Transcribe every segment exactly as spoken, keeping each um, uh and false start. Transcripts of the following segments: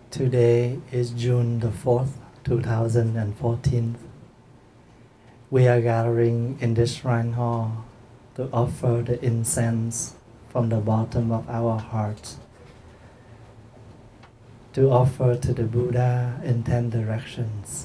Today is June the fourth, two thousand fourteen. We are gathering in this shrine hall to offer the incense from the bottom of our hearts, to offer to the Buddha in ten directions.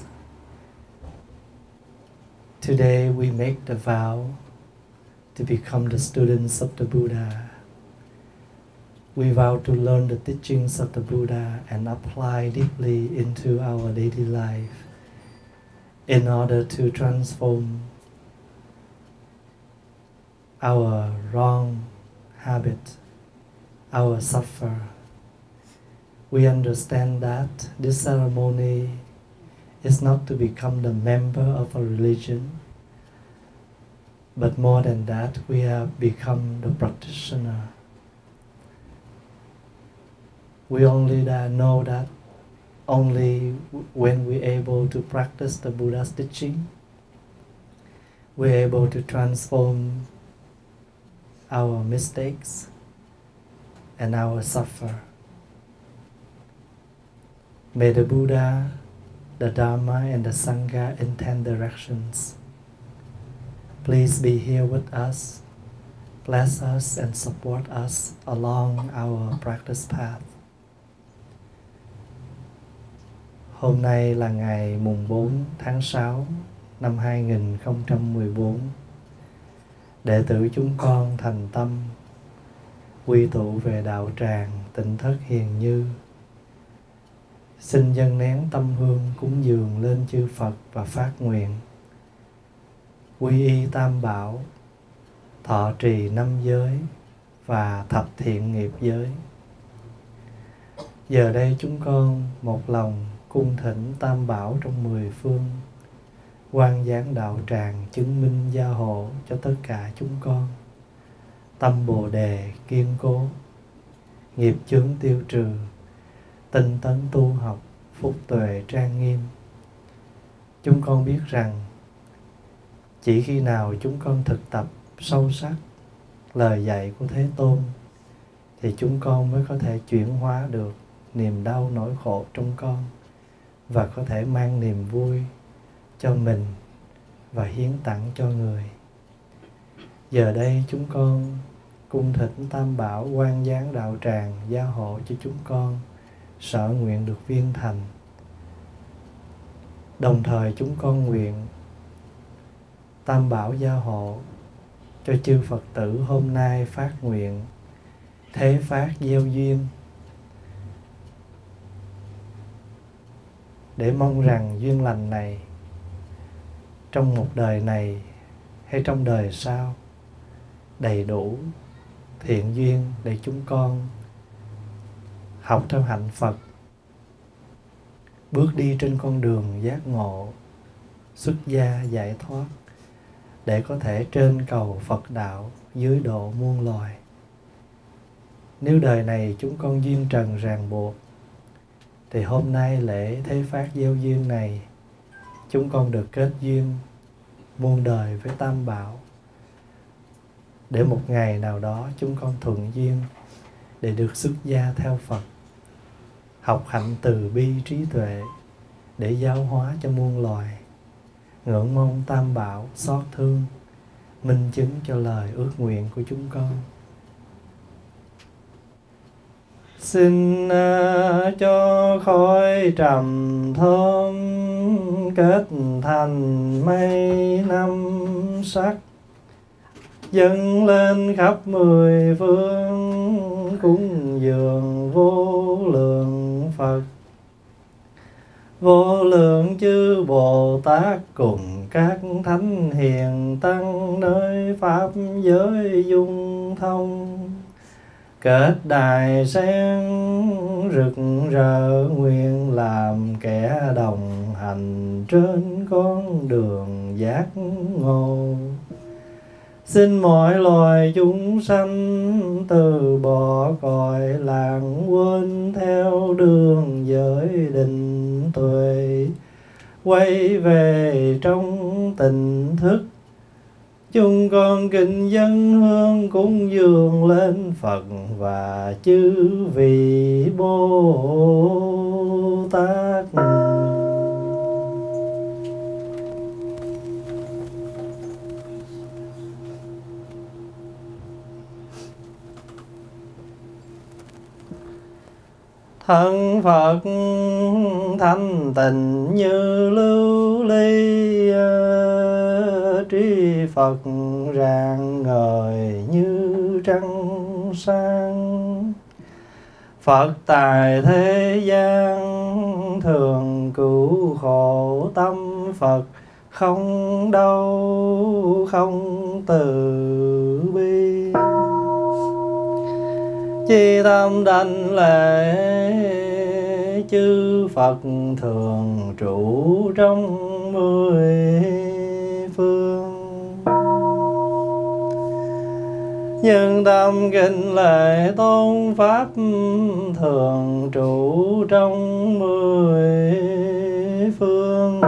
Today we make the vow to become the students of the Buddha. We vow to learn the teachings of the Buddha and apply deeply into our daily life in order to transform our wrong habit, our suffer. We understand that this ceremony is not to become the member of a religion, but more than that, we have become the practitioner. We only know that only when we're able to practice the Buddha's teaching, we're able to transform our mistakes and our suffer. May the Buddha, the Dharma, and the Sangha in ten directions please be here with us, bless us, and support us along our practice path. Hôm nay là ngày mùng bốn tháng sáu năm hai nghìn không trăm mười bốn. Đệ tử chúng con thành tâm quy tụ về đạo tràng Tịnh Thất Hiền Như, xin dâng nén tâm hương cúng dường lên chư Phật và phát nguyện quy y Tam Bảo, thọ trì năm giới và thập thiện nghiệp giới. Giờ đây chúng con một lòng cung thỉnh Tam Bảo trong mười phương, quang giáng đạo tràng chứng minh gia hộ cho tất cả chúng con. Tâm Bồ Đề kiên cố, nghiệp chướng tiêu trừ, tinh tấn tu học, phúc tuệ trang nghiêm. Chúng con biết rằng chỉ khi nào chúng con thực tập sâu sắc lời dạy của Thế Tôn thì chúng con mới có thể chuyển hóa được niềm đau nỗi khổ trong con và có thể mang niềm vui cho mình và hiến tặng cho người. Giờ đây chúng con cung thỉnh Tam Bảo quang giáng đạo tràng gia hộ cho chúng con sở nguyện được viên thành. Đồng thời chúng con nguyện Tam Bảo gia hộ cho chư Phật tử hôm nay phát nguyện thế phát gieo duyên, để mong rằng duyên lành này trong một đời này hay trong đời sau đầy đủ thiện duyên để chúng con học theo hạnh Phật, bước đi trên con đường giác ngộ, xuất gia giải thoát, để có thể trên cầu Phật đạo, dưới độ muôn loài. Nếu đời này chúng con duyên trần ràng buộc, thì hôm nay lễ thế phát gieo duyên này, chúng con được kết duyên muôn đời với Tam Bảo, để một ngày nào đó chúng con thuận duyên để được xuất gia theo Phật, học hạnh từ bi trí tuệ để giáo hóa cho muôn loài. Ngưỡng mong Tam Bảo xót thương, minh chứng cho lời ước nguyện của chúng con. Xin uh, cho khói trầm thơm kết thành mây năm sắc, dâng lên khắp mười phương cúng dường vô lượng Phật. Vô lượng chư Bồ Tát cùng các thánh hiền tăng nơi pháp giới dung thông, kết đài sen rực rỡ nguyện làm kẻ đồng hành trên con đường giác ngộ. Xin mọi loài chúng sanh từ bỏ cõi lãng quên theo đường giới định tuệ, quay về trong tỉnh thức. Chúng con kính dâng hương cúng dường lên Phật và chư vị Bồ Bồ Tát. Thân Phật thanh tịnh như lưu ly, trí Phật rạng ngời như trăng sáng. Phật tại thế gian thường cứu khổ, tâm Phật không đau không từ bi. Chi tâm đảnh lễ chư Phật thường trụ trong mười phương. Nhưng tâm kính lễ tôn Pháp thường trụ trong mười phương.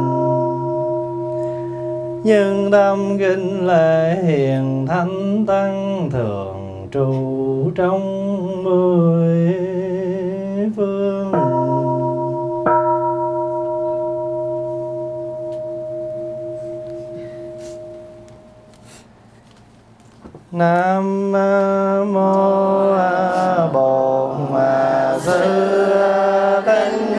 Nhưng tâm kính lễ hiền thánh tăng thường trụ trong mười phương. Nam mô Bổn Sư Thích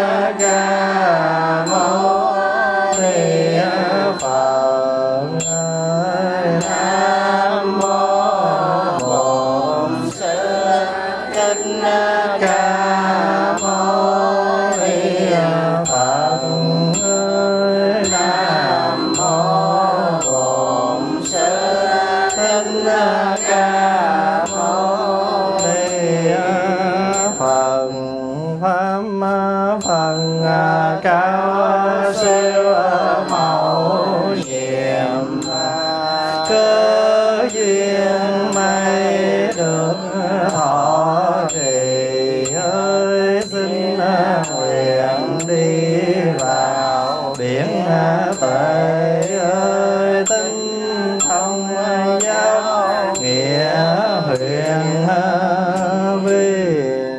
Ca Mâu Ni Phật. Nam mô Bổn Sư Thích Ca Mâu Ni Phật. Nam mô Bổn Sư Thích Ca Mâu Ni Phật. Pháp phần cao siêu màu nhiệm, cơ duyên may được thọ trì. Ơi xin nguyện đi vào biển tuệ, ơi tinh thông giáo nghĩa huyền vi.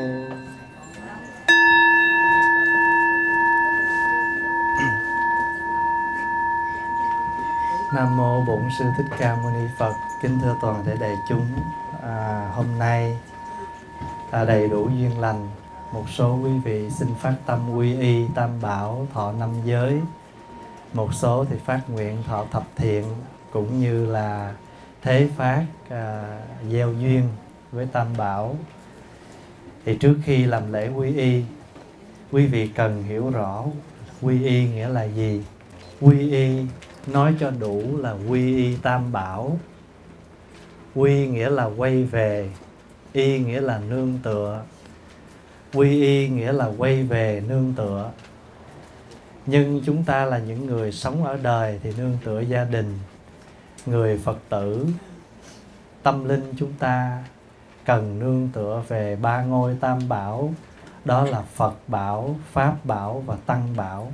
Nam mô Bổn Sư Thích Ca Mâu Ni Phật. Kính thưa toàn thể đại chúng, à, hôm nay à, đầy đủ duyên lành, một số quý vị xin phát tâm quy y Tam Bảo, thọ năm giới. Một số thì phát nguyện thọ thập thiện, cũng như là thế phát à, gieo duyên với Tam Bảo. Thì trước khi làm lễ quy y, quý vị cần hiểu rõ quy y nghĩa là gì. Quy y nói cho đủ là quy y Tam Bảo. Quy nghĩa là quay về, y nghĩa là nương tựa. Quy y nghĩa là quay về nương tựa. Nhưng chúng ta là những người sống ở đời thì nương tựa gia đình. Người Phật tử, tâm linh chúng ta cần nương tựa về ba ngôi Tam Bảo. Đó là Phật Bảo, Pháp Bảo và Tăng Bảo.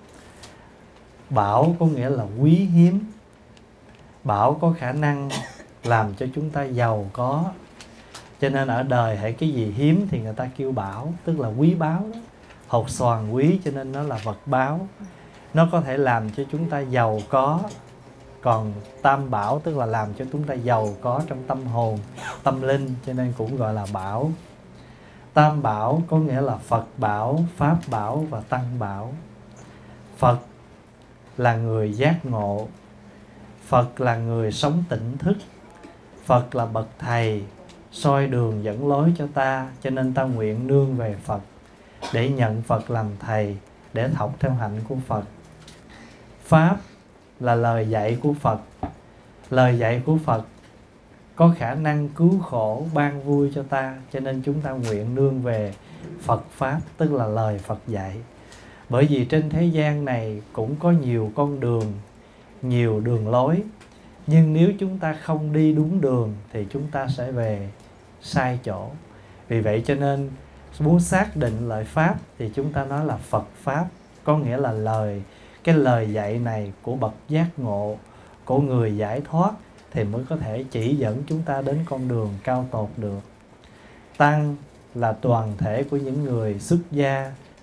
Bảo có nghĩa là quý hiếm. Bảo có khả năng làm cho chúng ta giàu có. Cho nên ở đời hãy cái gì hiếm thì người ta kêu bảo, tức là quý báu đó. Hột xoàn quý cho nên nó là vật báo. Nó có thể làm cho chúng ta giàu có. Còn Tam Bảo tức là làm cho chúng ta giàu có trong tâm hồn, tâm linh, cho nên cũng gọi là bảo. Tam Bảo có nghĩa là Phật Bảo, Pháp Bảo và Tăng Bảo. Phật là người giác ngộ. Phật là người sống tỉnh thức. Phật là bậc thầy soi đường dẫn lối cho ta. Cho nên ta nguyện nương về Phật để nhận Phật làm thầy, để học theo hạnh của Phật. Pháp là lời dạy của Phật. Lời dạy của Phật có khả năng cứu khổ, ban vui cho ta. Cho nên chúng ta nguyện nương về Phật Pháp, tức là lời Phật dạy. Bởi vì trên thế gian này cũng có nhiều con đường, nhiều đường lối. Nhưng nếu chúng ta không đi đúng đường thì chúng ta sẽ về sai chỗ. Vì vậy cho nên muốn xác định lời Pháp thì chúng ta nói là Phật Pháp. Có nghĩa là lời, cái lời dạy này của bậc giác ngộ, của người giải thoát thì mới có thể chỉ dẫn chúng ta đến con đường cao tột được. Tăng là toàn thể của những người xuất gia,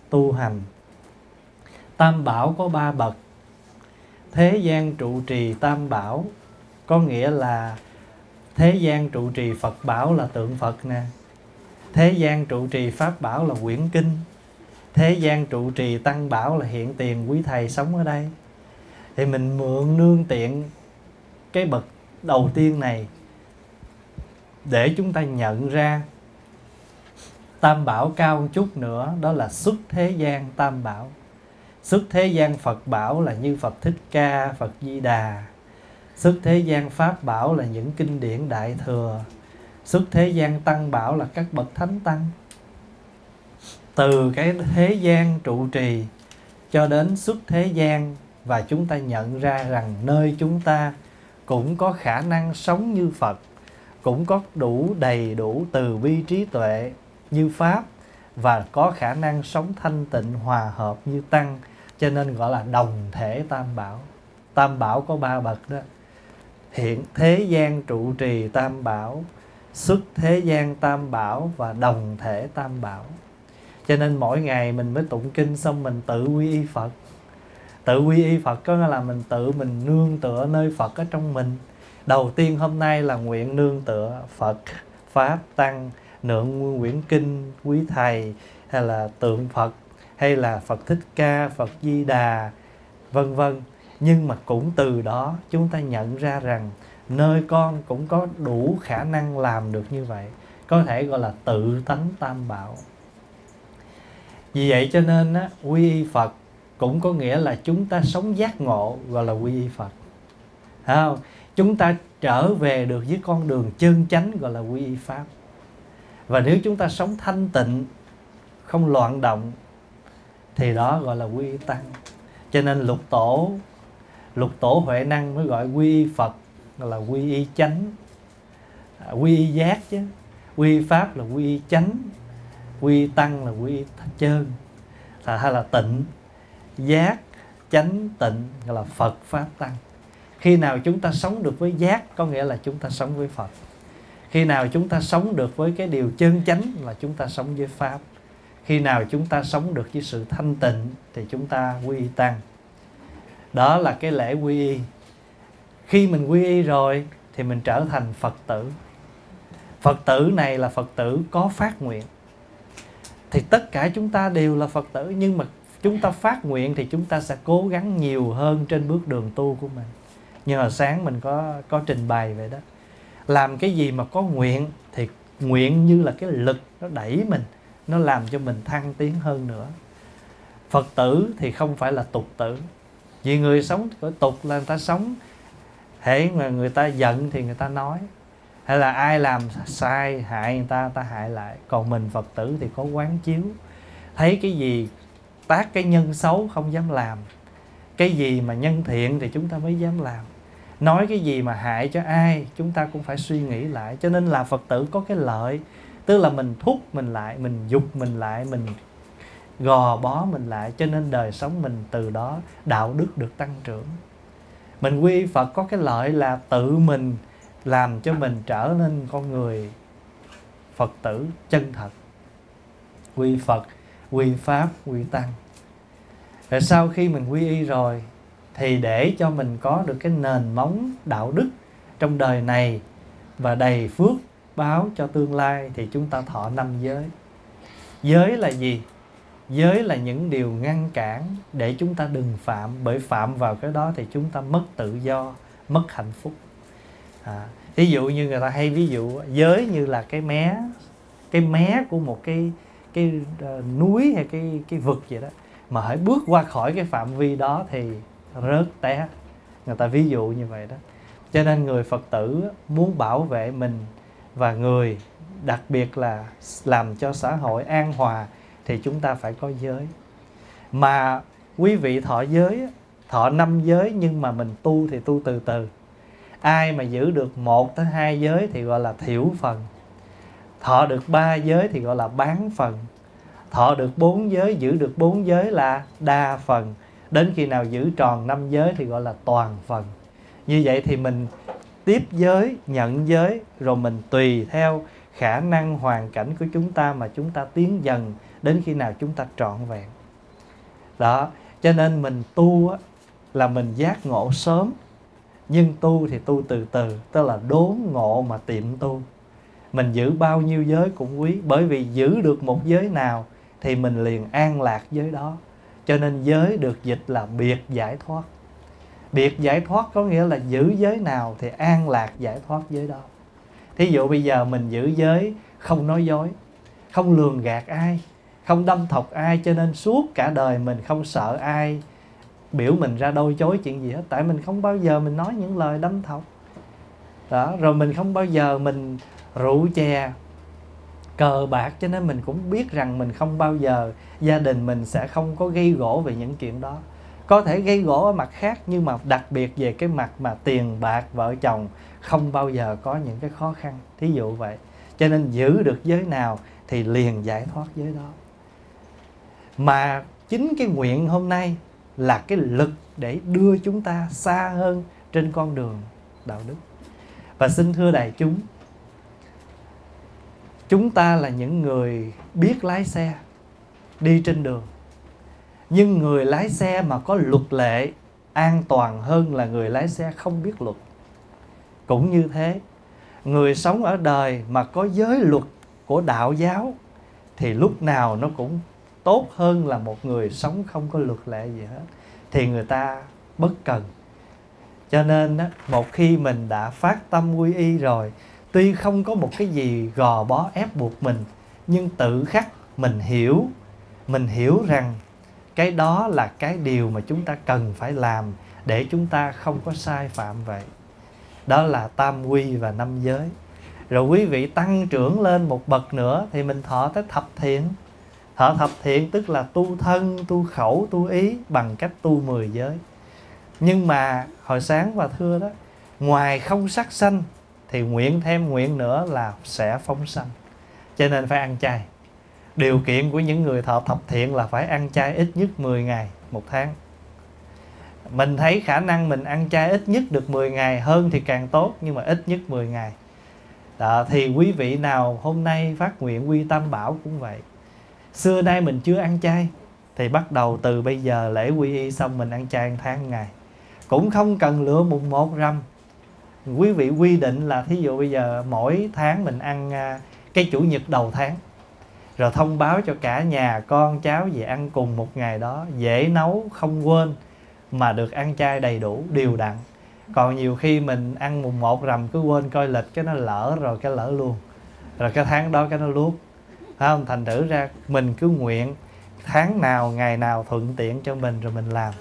tu hành. Tam bảo có ba bậc. Thế gian trụ trì tam bảo, có nghĩa là thế gian trụ trì Phật bảo là tượng Phật nè, thế gian trụ trì Pháp bảo là quyển kinh, thế gian trụ trì Tăng bảo là hiện tiền quý thầy sống ở đây. Thì mình mượn nương tiện cái bậc đầu tiên này để chúng ta nhận ra tam bảo cao một chút nữa, đó là xuất thế gian tam bảo. Xuất thế gian Phật bảo là như Phật Thích Ca, Phật Di Đà. Xuất thế gian Pháp bảo là những kinh điển Đại Thừa. Xuất thế gian Tăng bảo là các bậc Thánh Tăng. Từ cái thế gian trụ trì cho đến xuất thế gian, và chúng ta nhận ra rằng nơi chúng ta cũng có khả năng sống như Phật, cũng có đủ đầy đủ từ bi trí tuệ như Pháp, và có khả năng sống thanh tịnh hòa hợp như Tăng. Cho nên gọi là đồng thể tam bảo. Tam bảo có ba bậc đó. Hiện thế gian trụ trì tam bảo, xuất thế gian tam bảo và đồng thể tam bảo. Cho nên mỗi ngày mình mới tụng kinh xong mình tự quy y Phật. Tự quy y Phật có nghĩa là mình tự mình nương tựa nơi Phật ở trong mình. Đầu tiên hôm nay là nguyện nương tựa Phật, Pháp, Tăng, nương quyển kinh quý thầy, hay là tượng Phật, hay là Phật Thích Ca, Phật Di Đà, vân vân. Nhưng mà cũng từ đó chúng ta nhận ra rằng nơi con cũng có đủ khả năng làm được như vậy, có thể gọi là tự tánh tam bảo. Vì vậy cho nên á, quy y Phật cũng có nghĩa là chúng ta sống giác ngộ, gọi là quy y Phật. Thấy không? Chúng ta trở về được với con đường chân chánh, gọi là quy y Pháp. Và nếu chúng ta sống thanh tịnh, không loạn động, thì đó gọi là quy y Tăng. Cho nên lục tổ Lục tổ Huệ Năng mới gọi quy y Phật gọi là quy y chánh, à, quy y giác chứ. Quy y Pháp là quy y chánh, quy y Tăng là quy y chơn, à, hay là tịnh. Giác, chánh, tịnh gọi là Phật, Pháp, Tăng. Khi nào chúng ta sống được với giác, có nghĩa là chúng ta sống với Phật. Khi nào chúng ta sống được với cái điều chân chánh là chúng ta sống với Pháp. Khi nào chúng ta sống được với sự thanh tịnh thì chúng ta quy y Tăng. Đó là cái lễ quy y. Khi mình quy y rồi thì mình trở thành Phật tử. Phật tử này là Phật tử có phát nguyện. Thì tất cả chúng ta đều là Phật tử, nhưng mà chúng ta phát nguyện thì chúng ta sẽ cố gắng nhiều hơn trên bước đường tu của mình. Như hồi sáng mình có, có trình bày vậy đó. Làm cái gì mà có nguyện thì nguyện như là cái lực nó đẩy mình, nó làm cho mình thăng tiến hơn nữa. Phật tử thì không phải là tục tử. Vì người sống của tục là người ta sống, hễ mà người ta giận thì người ta nói, hay là ai làm sai hại người ta, người ta hại lại. Còn mình Phật tử thì có quán chiếu, thấy cái gì tác cái nhân xấu không dám làm, cái gì mà nhân thiện thì chúng ta mới dám làm. Nói cái gì mà hại cho ai chúng ta cũng phải suy nghĩ lại. Cho nên là Phật tử có cái lợi, tức là mình thúc mình lại, mình dục mình lại, mình gò bó mình lại. Cho nên đời sống mình từ đó đạo đức được tăng trưởng. Mình quy Phật có cái lợi là tự mình làm cho mình trở nên con người Phật tử chân thật. Quy Phật, quy Pháp, quy Tăng. Rồi sau khi mình quy y rồi thì để cho mình có được cái nền móng đạo đức trong đời này và đầy phước báo cho tương lai thì chúng ta thọ năm giới. Giới là gì? Giới là những điều ngăn cản để chúng ta đừng phạm. Bởi phạm vào cái đó thì chúng ta mất tự do, mất hạnh phúc. à, Ví dụ như người ta hay ví dụ giới như là cái mé, cái mé của một cái, cái uh, núi hay cái, cái vực vậy đó. Mà hãy bước qua khỏi cái phạm vi đó thì rớt té. Người ta ví dụ như vậy đó. Cho nên người Phật tử muốn bảo vệ mình và người, đặc biệt là làm cho xã hội an hòa, thì chúng ta phải có giới. Mà quý vị thọ giới, thọ năm giới, nhưng mà mình tu thì tu từ từ. Ai mà giữ được một tới hai giới thì gọi là thiểu phần. Thọ được ba giới thì gọi là bán phần. Thọ được bốn giới, giữ được bốn giới là đa phần. Đến khi nào giữ tròn năm giới thì gọi là toàn phần. Như vậy thì mình tiếp giới, nhận giới, rồi mình tùy theo khả năng hoàn cảnh của chúng ta mà chúng ta tiến dần đến khi nào chúng ta trọn vẹn. Đó, cho nên mình tu á, là mình giác ngộ sớm, nhưng tu thì tu từ từ, tức là đốn ngộ mà tiệm tu. Mình giữ bao nhiêu giới cũng quý, bởi vì giữ được một giới nào thì mình liền an lạc giới đó. Cho nên giới được dịch là biệt giải thoát. Biệt giải thoát có nghĩa là giữ giới nào thì an lạc giải thoát giới đó. Thí dụ bây giờ mình giữ giới không nói dối, không lường gạt ai, không đâm thọc ai, cho nên suốt cả đời mình không sợ ai biểu mình ra đôi chối chuyện gì hết. Tại mình không bao giờ mình nói những lời đâm thọc. Đó, rồi mình không bao giờ mình rượu chè, cờ bạc, cho nên mình cũng biết rằng mình không bao giờ, gia đình mình sẽ không có gây gổ về những chuyện đó. Có thể gây gổ ở mặt khác, nhưng mà đặc biệt về cái mặt mà tiền bạc, vợ chồng không bao giờ có những cái khó khăn. Thí dụ vậy. Cho nên giữ được giới nào thì liền giải thoát giới đó. Mà chính cái nguyện hôm nay là cái lực để đưa chúng ta xa hơn trên con đường đạo đức. Và xin thưa đại chúng, chúng ta là những người biết lái xe, đi trên đường. Nhưng người lái xe mà có luật lệ an toàn hơn là người lái xe không biết luật. Cũng như thế, người sống ở đời mà có giới luật của đạo giáo thì lúc nào nó cũng tốt hơn là một người sống không có luật lệ gì hết. Thì người ta bất cần. Cho nên một khi mình đã phát tâm quy y rồi, tuy không có một cái gì gò bó ép buộc mình, nhưng tự khắc mình hiểu, mình hiểu rằng cái đó là cái điều mà chúng ta cần phải làm để chúng ta không có sai phạm vậy. Đó là tam quy và năm giới. Rồi quý vị tăng trưởng lên một bậc nữa thì mình thọ tới thập thiện. Thọ thập thiện tức là tu thân, tu khẩu, tu ý bằng cách tu mười giới. Nhưng mà hồi sáng và thưa đó, ngoài không sát sanh thì nguyện thêm nguyện nữa là sẽ phóng sanh. Cho nên phải ăn chay. Điều kiện của những người thọ thập thiện là phải ăn chay ít nhất mười ngày một tháng. Mình thấy khả năng mình ăn chay ít nhất được mười ngày, hơn thì càng tốt, nhưng mà ít nhất mười ngày. Đó, thì quý vị nào hôm nay phát nguyện quy tam bảo cũng vậy. Xưa nay mình chưa ăn chay thì bắt đầu từ bây giờ lễ quy y xong mình ăn chay một tháng ngày. Cũng không cần lựa mùng một rằm. Quý vị quy định là thí dụ bây giờ mỗi tháng mình ăn cái chủ nhật đầu tháng, rồi thông báo cho cả nhà con cháu về ăn cùng một ngày đó, dễ nấu không quên, mà được ăn chay đầy đủ đều đặn. Còn nhiều khi mình ăn mùng một rằm cứ quên coi lịch, cái nó lỡ rồi cái lỡ luôn, rồi cái tháng đó cái nó luốt, phải không? Thành thử ra mình cứ nguyện tháng nào ngày nào thuận tiện cho mình rồi mình làm.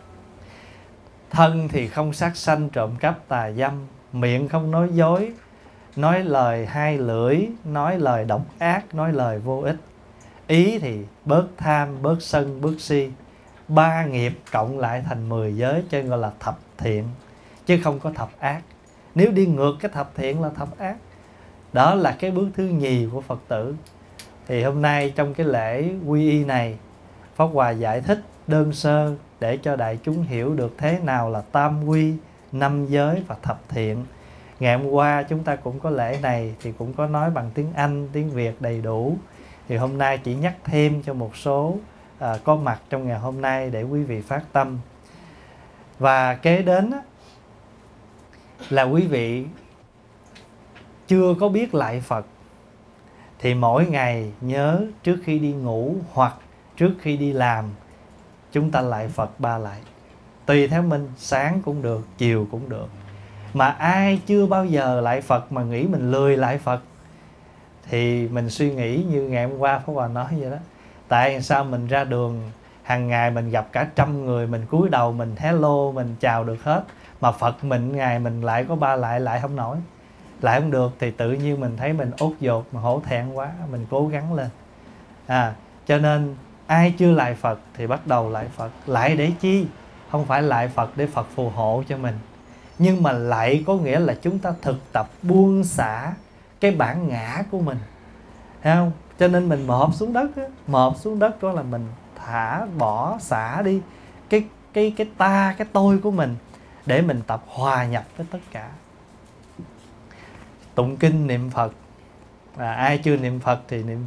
Thân thì không sát sanh trộm cắp tà dâm, miệng không nói dối, nói lời hai lưỡi, nói lời độc ác, nói lời vô ích. Ý thì bớt tham, bớt sân, bớt si. Ba nghiệp cộng lại thành mười giới, cho nên gọi là thập thiện, chứ không có thập ác. Nếu đi ngược cái thập thiện là thập ác. Đó là cái bước thứ nhì của Phật tử. Thì hôm nay trong cái lễ quy y này, Pháp Hòa giải thích đơn sơ để cho đại chúng hiểu được thế nào là tam quy, năm giới và thập thiện. Ngày hôm qua chúng ta cũng có lễ này thì cũng có nói bằng tiếng Anh, tiếng Việt đầy đủ. Thì hôm nay chỉ nhắc thêm cho một số à, có mặt trong ngày hôm nay để quý vị phát tâm. Và kế đến á, là quý vị chưa có biết lạy Phật thì mỗi ngày nhớ trước khi đi ngủ hoặc trước khi đi làm chúng ta lạy Phật ba lạy. Tùy theo mình, sáng cũng được, chiều cũng được. Mà ai chưa bao giờ lạy Phật mà nghĩ mình lười lạy Phật thì mình suy nghĩ như ngày hôm qua Pháp Hòa nói vậy đó. Tại sao mình ra đường hàng ngày mình gặp cả trăm người, mình cúi đầu mình hello, mình chào được hết, mà Phật mình ngày mình lại có ba lại lại không nổi, lại không được, thì tự nhiên mình thấy mình ốt dột, mà hổ thẹn quá, mình cố gắng lên. À, cho nên ai chưa lạy Phật thì bắt đầu lạy Phật. Lạy để chi? Không phải lạy Phật để Phật phù hộ cho mình, nhưng mà lạy có nghĩa là chúng ta thực tập buông xả cái bản ngã của mình, thấy không? Cho nên mình mọp xuống đất á, mọp xuống đất đó là mình thả bỏ xả đi cái cái cái ta, cái tôi của mình, để mình tập hòa nhập với tất cả. Tụng kinh niệm Phật, à, ai chưa niệm Phật thì niệm Phật.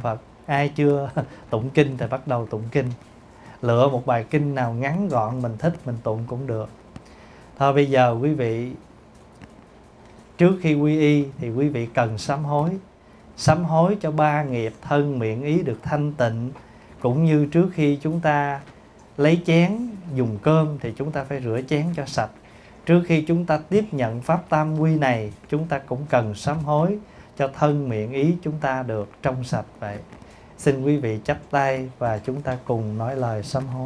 Ai chưa tụng kinh thì bắt đầu tụng kinh. Lựa một bài kinh nào ngắn gọn mình thích mình tụng cũng được. Thôi bây giờ quý vị, trước khi quy y thì quý vị cần sám hối. Sám hối cho ba nghiệp thân miệng ý được thanh tịnh. Cũng như trước khi chúng ta lấy chén dùng cơm thì chúng ta phải rửa chén cho sạch. Trước khi chúng ta tiếp nhận pháp tam quy này, chúng ta cũng cần sám hối cho thân miệng ý chúng ta được trong sạch vậy. Xin quý vị chắp tay và chúng ta cùng nói lời sám hối.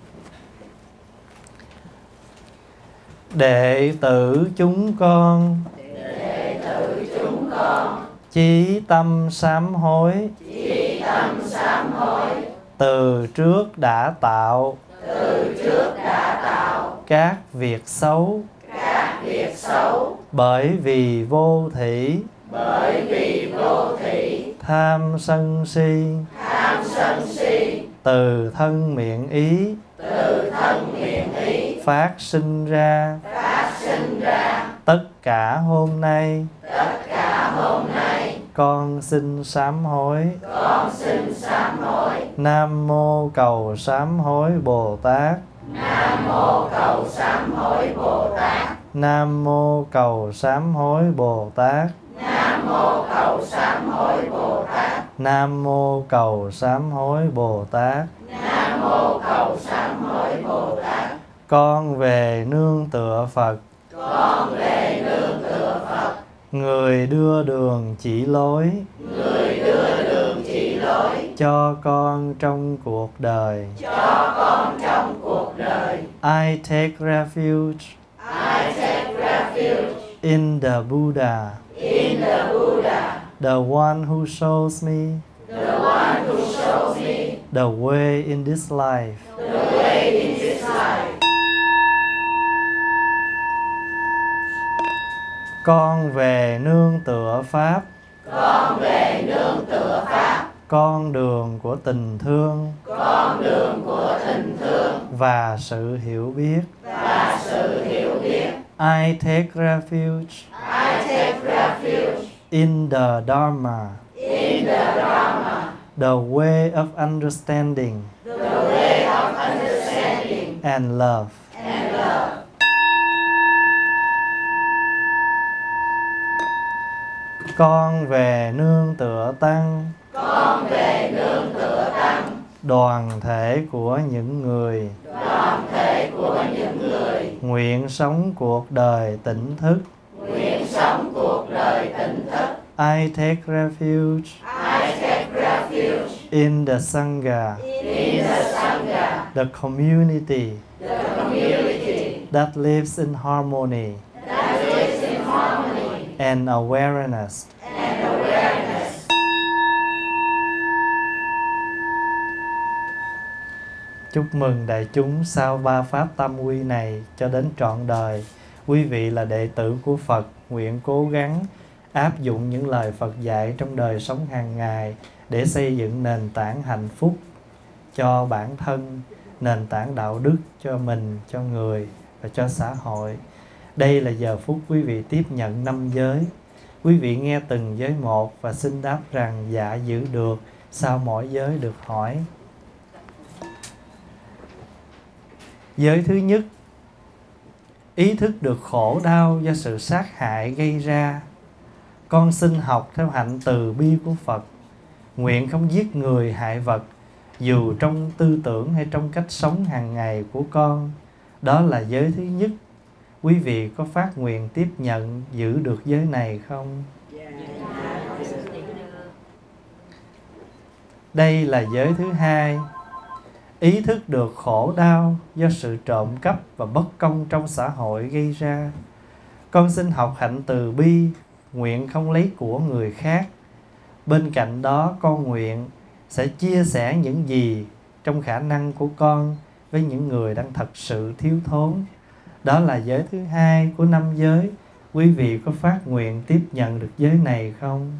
Đệ tử chúng con, đệ tử chúng con, chí tâm sám hối, chí tâm sám hối, từ trước đã tạo, từ trước đã tạo các việc xấu, các việc xấu, bởi vì vô thỉ, bởi vì vô thỉ, tham sân si, tham sân si, từ thân miệng ý, từ thân miệng ý, phát sinh ra. phát sinh ra. Tất cả hôm nay, Tất cả hôm nay, con xin sám hối. con xin sám hối. Nam mô cầu sám hối Bồ Tát. Nam mô cầu sám hối Bồ Tát. Nam mô cầu sám hối Bồ Tát. Nam mô cầu sám hối Bồ Tát. Nam mô cầu sám hối Bồ Tát. Nam mô cầu sám hối Bồ Tát. Con về nương tựa Phật, Con về nương tựa Phật, người đưa đường chỉ lối, người đưa đường chỉ lối cho con trong cuộc đời. cho con trong cuộc đời. I take refuge I take refuge in the Buddha, in the Buddha, the one who shows me the one who shows me the way in this life. the way in this life. Con về nương tựa Pháp, Con về nương tựa Pháp, con đường của tình thương con đường của tình thương và sự hiểu biết. và sự hiểu biết. I take refuge I take refuge in the Dharma, in the Dharma, the way of understanding the way of understanding and love. and love. Con về nương tựa Tăng, Con về nương tựa Tăng, đoàn thể của những người đoàn thể của những người nguyện sống cuộc đời tỉnh thức. nguyện sống cuộc đời tỉnh thức. I take refuge I take refuge in the Sangha, in the Sangha, the community the community that lives in harmony that lives in harmony and awareness. and awareness. Chúc mừng đại chúng sau ba pháp tam quy này cho đến trọn đời. Quý vị là đệ tử của Phật, nguyện cố gắng áp dụng những lời Phật dạy trong đời sống hàng ngày để xây dựng nền tảng hạnh phúc cho bản thân, nền tảng đạo đức cho mình, cho người và cho xã hội. Đây là giờ phút quý vị tiếp nhận năm giới. Quý vị nghe từng giới một và xin đáp rằng dạ giữ được sau mỗi giới được hỏi. Giới thứ nhất, ý thức được khổ đau do sự sát hại gây ra. Con xin học theo hạnh từ bi của Phật, nguyện không giết người hại vật, dù trong tư tưởng hay trong cách sống hàng ngày của con. Đó là giới thứ nhất. Quý vị có phát nguyện tiếp nhận giữ được giới này không? Đây là giới thứ hai. Ý thức được khổ đau do sự trộm cắp và bất công trong xã hội gây ra. Con xin học hạnh từ bi, nguyện không lấy của người khác. Bên cạnh đó con nguyện sẽ chia sẻ những gì trong khả năng của con với những người đang thật sự thiếu thốn. Đó là giới thứ hai của năm giới. Quý vị có phát nguyện tiếp nhận được giới này không?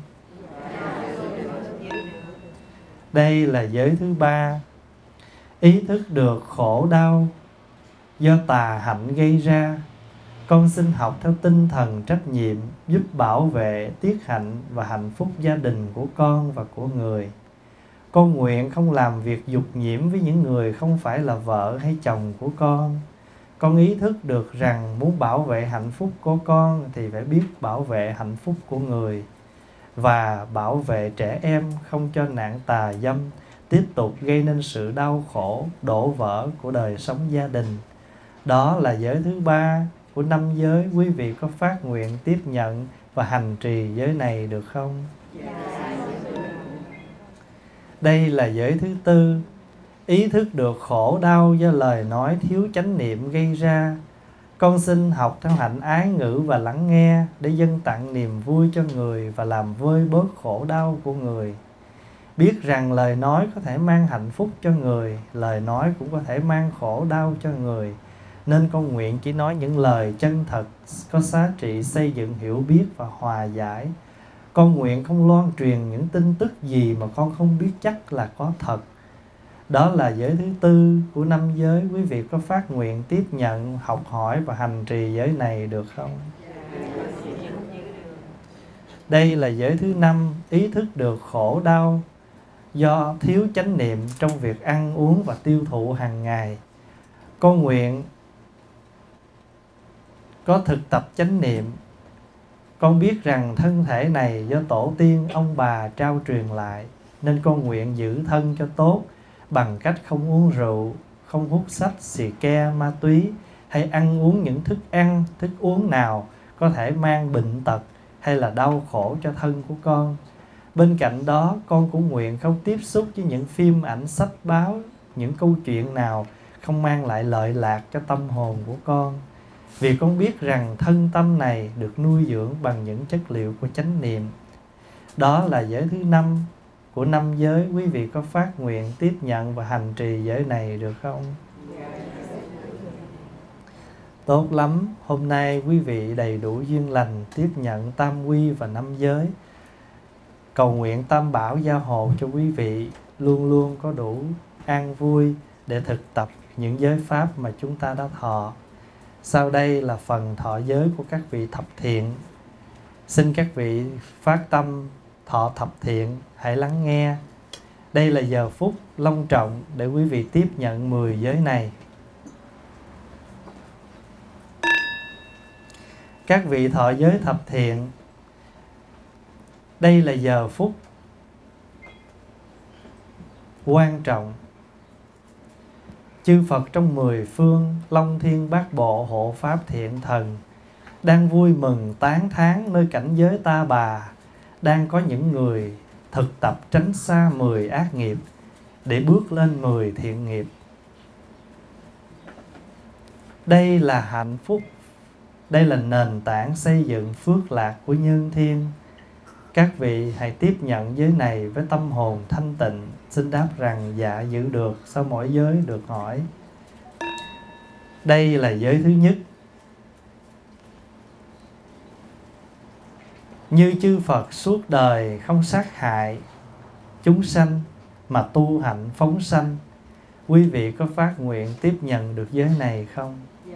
Đây là giới thứ ba. Ý thức được khổ đau do tà hạnh gây ra. Con xin học theo tinh thần trách nhiệm, giúp bảo vệ tiết hạnh và hạnh phúc gia đình của con và của người. Con nguyện không làm việc dục nhiễm với những người không phải là vợ hay chồng của con. Con ý thức được rằng muốn bảo vệ hạnh phúc của con thì phải biết bảo vệ hạnh phúc của người, và bảo vệ trẻ em không cho nạn tà dâm tiếp tục gây nên sự đau khổ, đổ vỡ của đời sống gia đình. Đó là giới thứ ba của năm giới. Quý vị có phát nguyện tiếp nhận và hành trì giới này được không? Đây là giới thứ tư. Ý thức được khổ đau do lời nói thiếu chánh niệm gây ra. Con xin học theo hạnh ái ngữ và lắng nghe để dâng tặng niềm vui cho người và làm vơi bớt khổ đau của người. Biết rằng lời nói có thể mang hạnh phúc cho người, lời nói cũng có thể mang khổ đau cho người. Nên con nguyện chỉ nói những lời chân thật, có giá trị xây dựng hiểu biết và hòa giải. Con nguyện không loan truyền những tin tức gì mà con không biết chắc là có thật. Đó là giới thứ tư của năm giới. Quý vị có phát nguyện tiếp nhận, học hỏi và hành trì giới này được không? Đây là giới thứ năm. Ý thức được khổ đau do thiếu chánh niệm trong việc ăn uống và tiêu thụ hàng ngày. Con nguyện có thực tập chánh niệm. Con biết rằng thân thể này do tổ tiên ông bà trao truyền lại, nên con nguyện giữ thân cho tốt bằng cách không uống rượu, không hút sách, xì ke, ma túy, hay ăn uống những thức ăn, thức uống nào có thể mang bệnh tật hay là đau khổ cho thân của con. Bên cạnh đó, con cũng nguyện không tiếp xúc với những phim ảnh, sách báo, những câu chuyện nào không mang lại lợi lạc cho tâm hồn của con. Vì con biết rằng thân tâm này được nuôi dưỡng bằng những chất liệu của chánh niệm. Đó là giới thứ năm của năm giới. Quý vị có phát nguyện tiếp nhận và hành trì giới này được không? Tốt lắm. Hôm nay quý vị đầy đủ duyên lành tiếp nhận tam quy và năm giới. Cầu nguyện Tam Bảo gia hộ cho quý vị luôn luôn có đủ an vui để thực tập những giới pháp mà chúng ta đã thọ. Sau đây là phần thọ giới của các vị thập thiện. Xin các vị phát tâm thọ thập thiện, hãy lắng nghe. Đây là giờ phút long trọng để quý vị tiếp nhận mười giới này. Các vị thọ giới thập thiện, đây là giờ phút quan trọng. Chư Phật trong mười phương, Long Thiên Bát Bộ, Hộ Pháp Thiện Thần đang vui mừng tán thán nơi cảnh giới ta bà. Đang có những người thực tập tránh xa mười ác nghiệp để bước lên mười thiện nghiệp. Đây là hạnh phúc, đây là nền tảng xây dựng phước lạc của nhân thiên. Các vị hãy tiếp nhận giới này với tâm hồn thanh tịnh. Xin đáp rằng dạ giữ được. Sau mỗi giới được hỏi. Đây là giới thứ nhất. Như chư Phật suốt đời không sát hại chúng sanh mà tu hạnh phóng sanh. Quý vị có phát nguyện tiếp nhận được giới này không?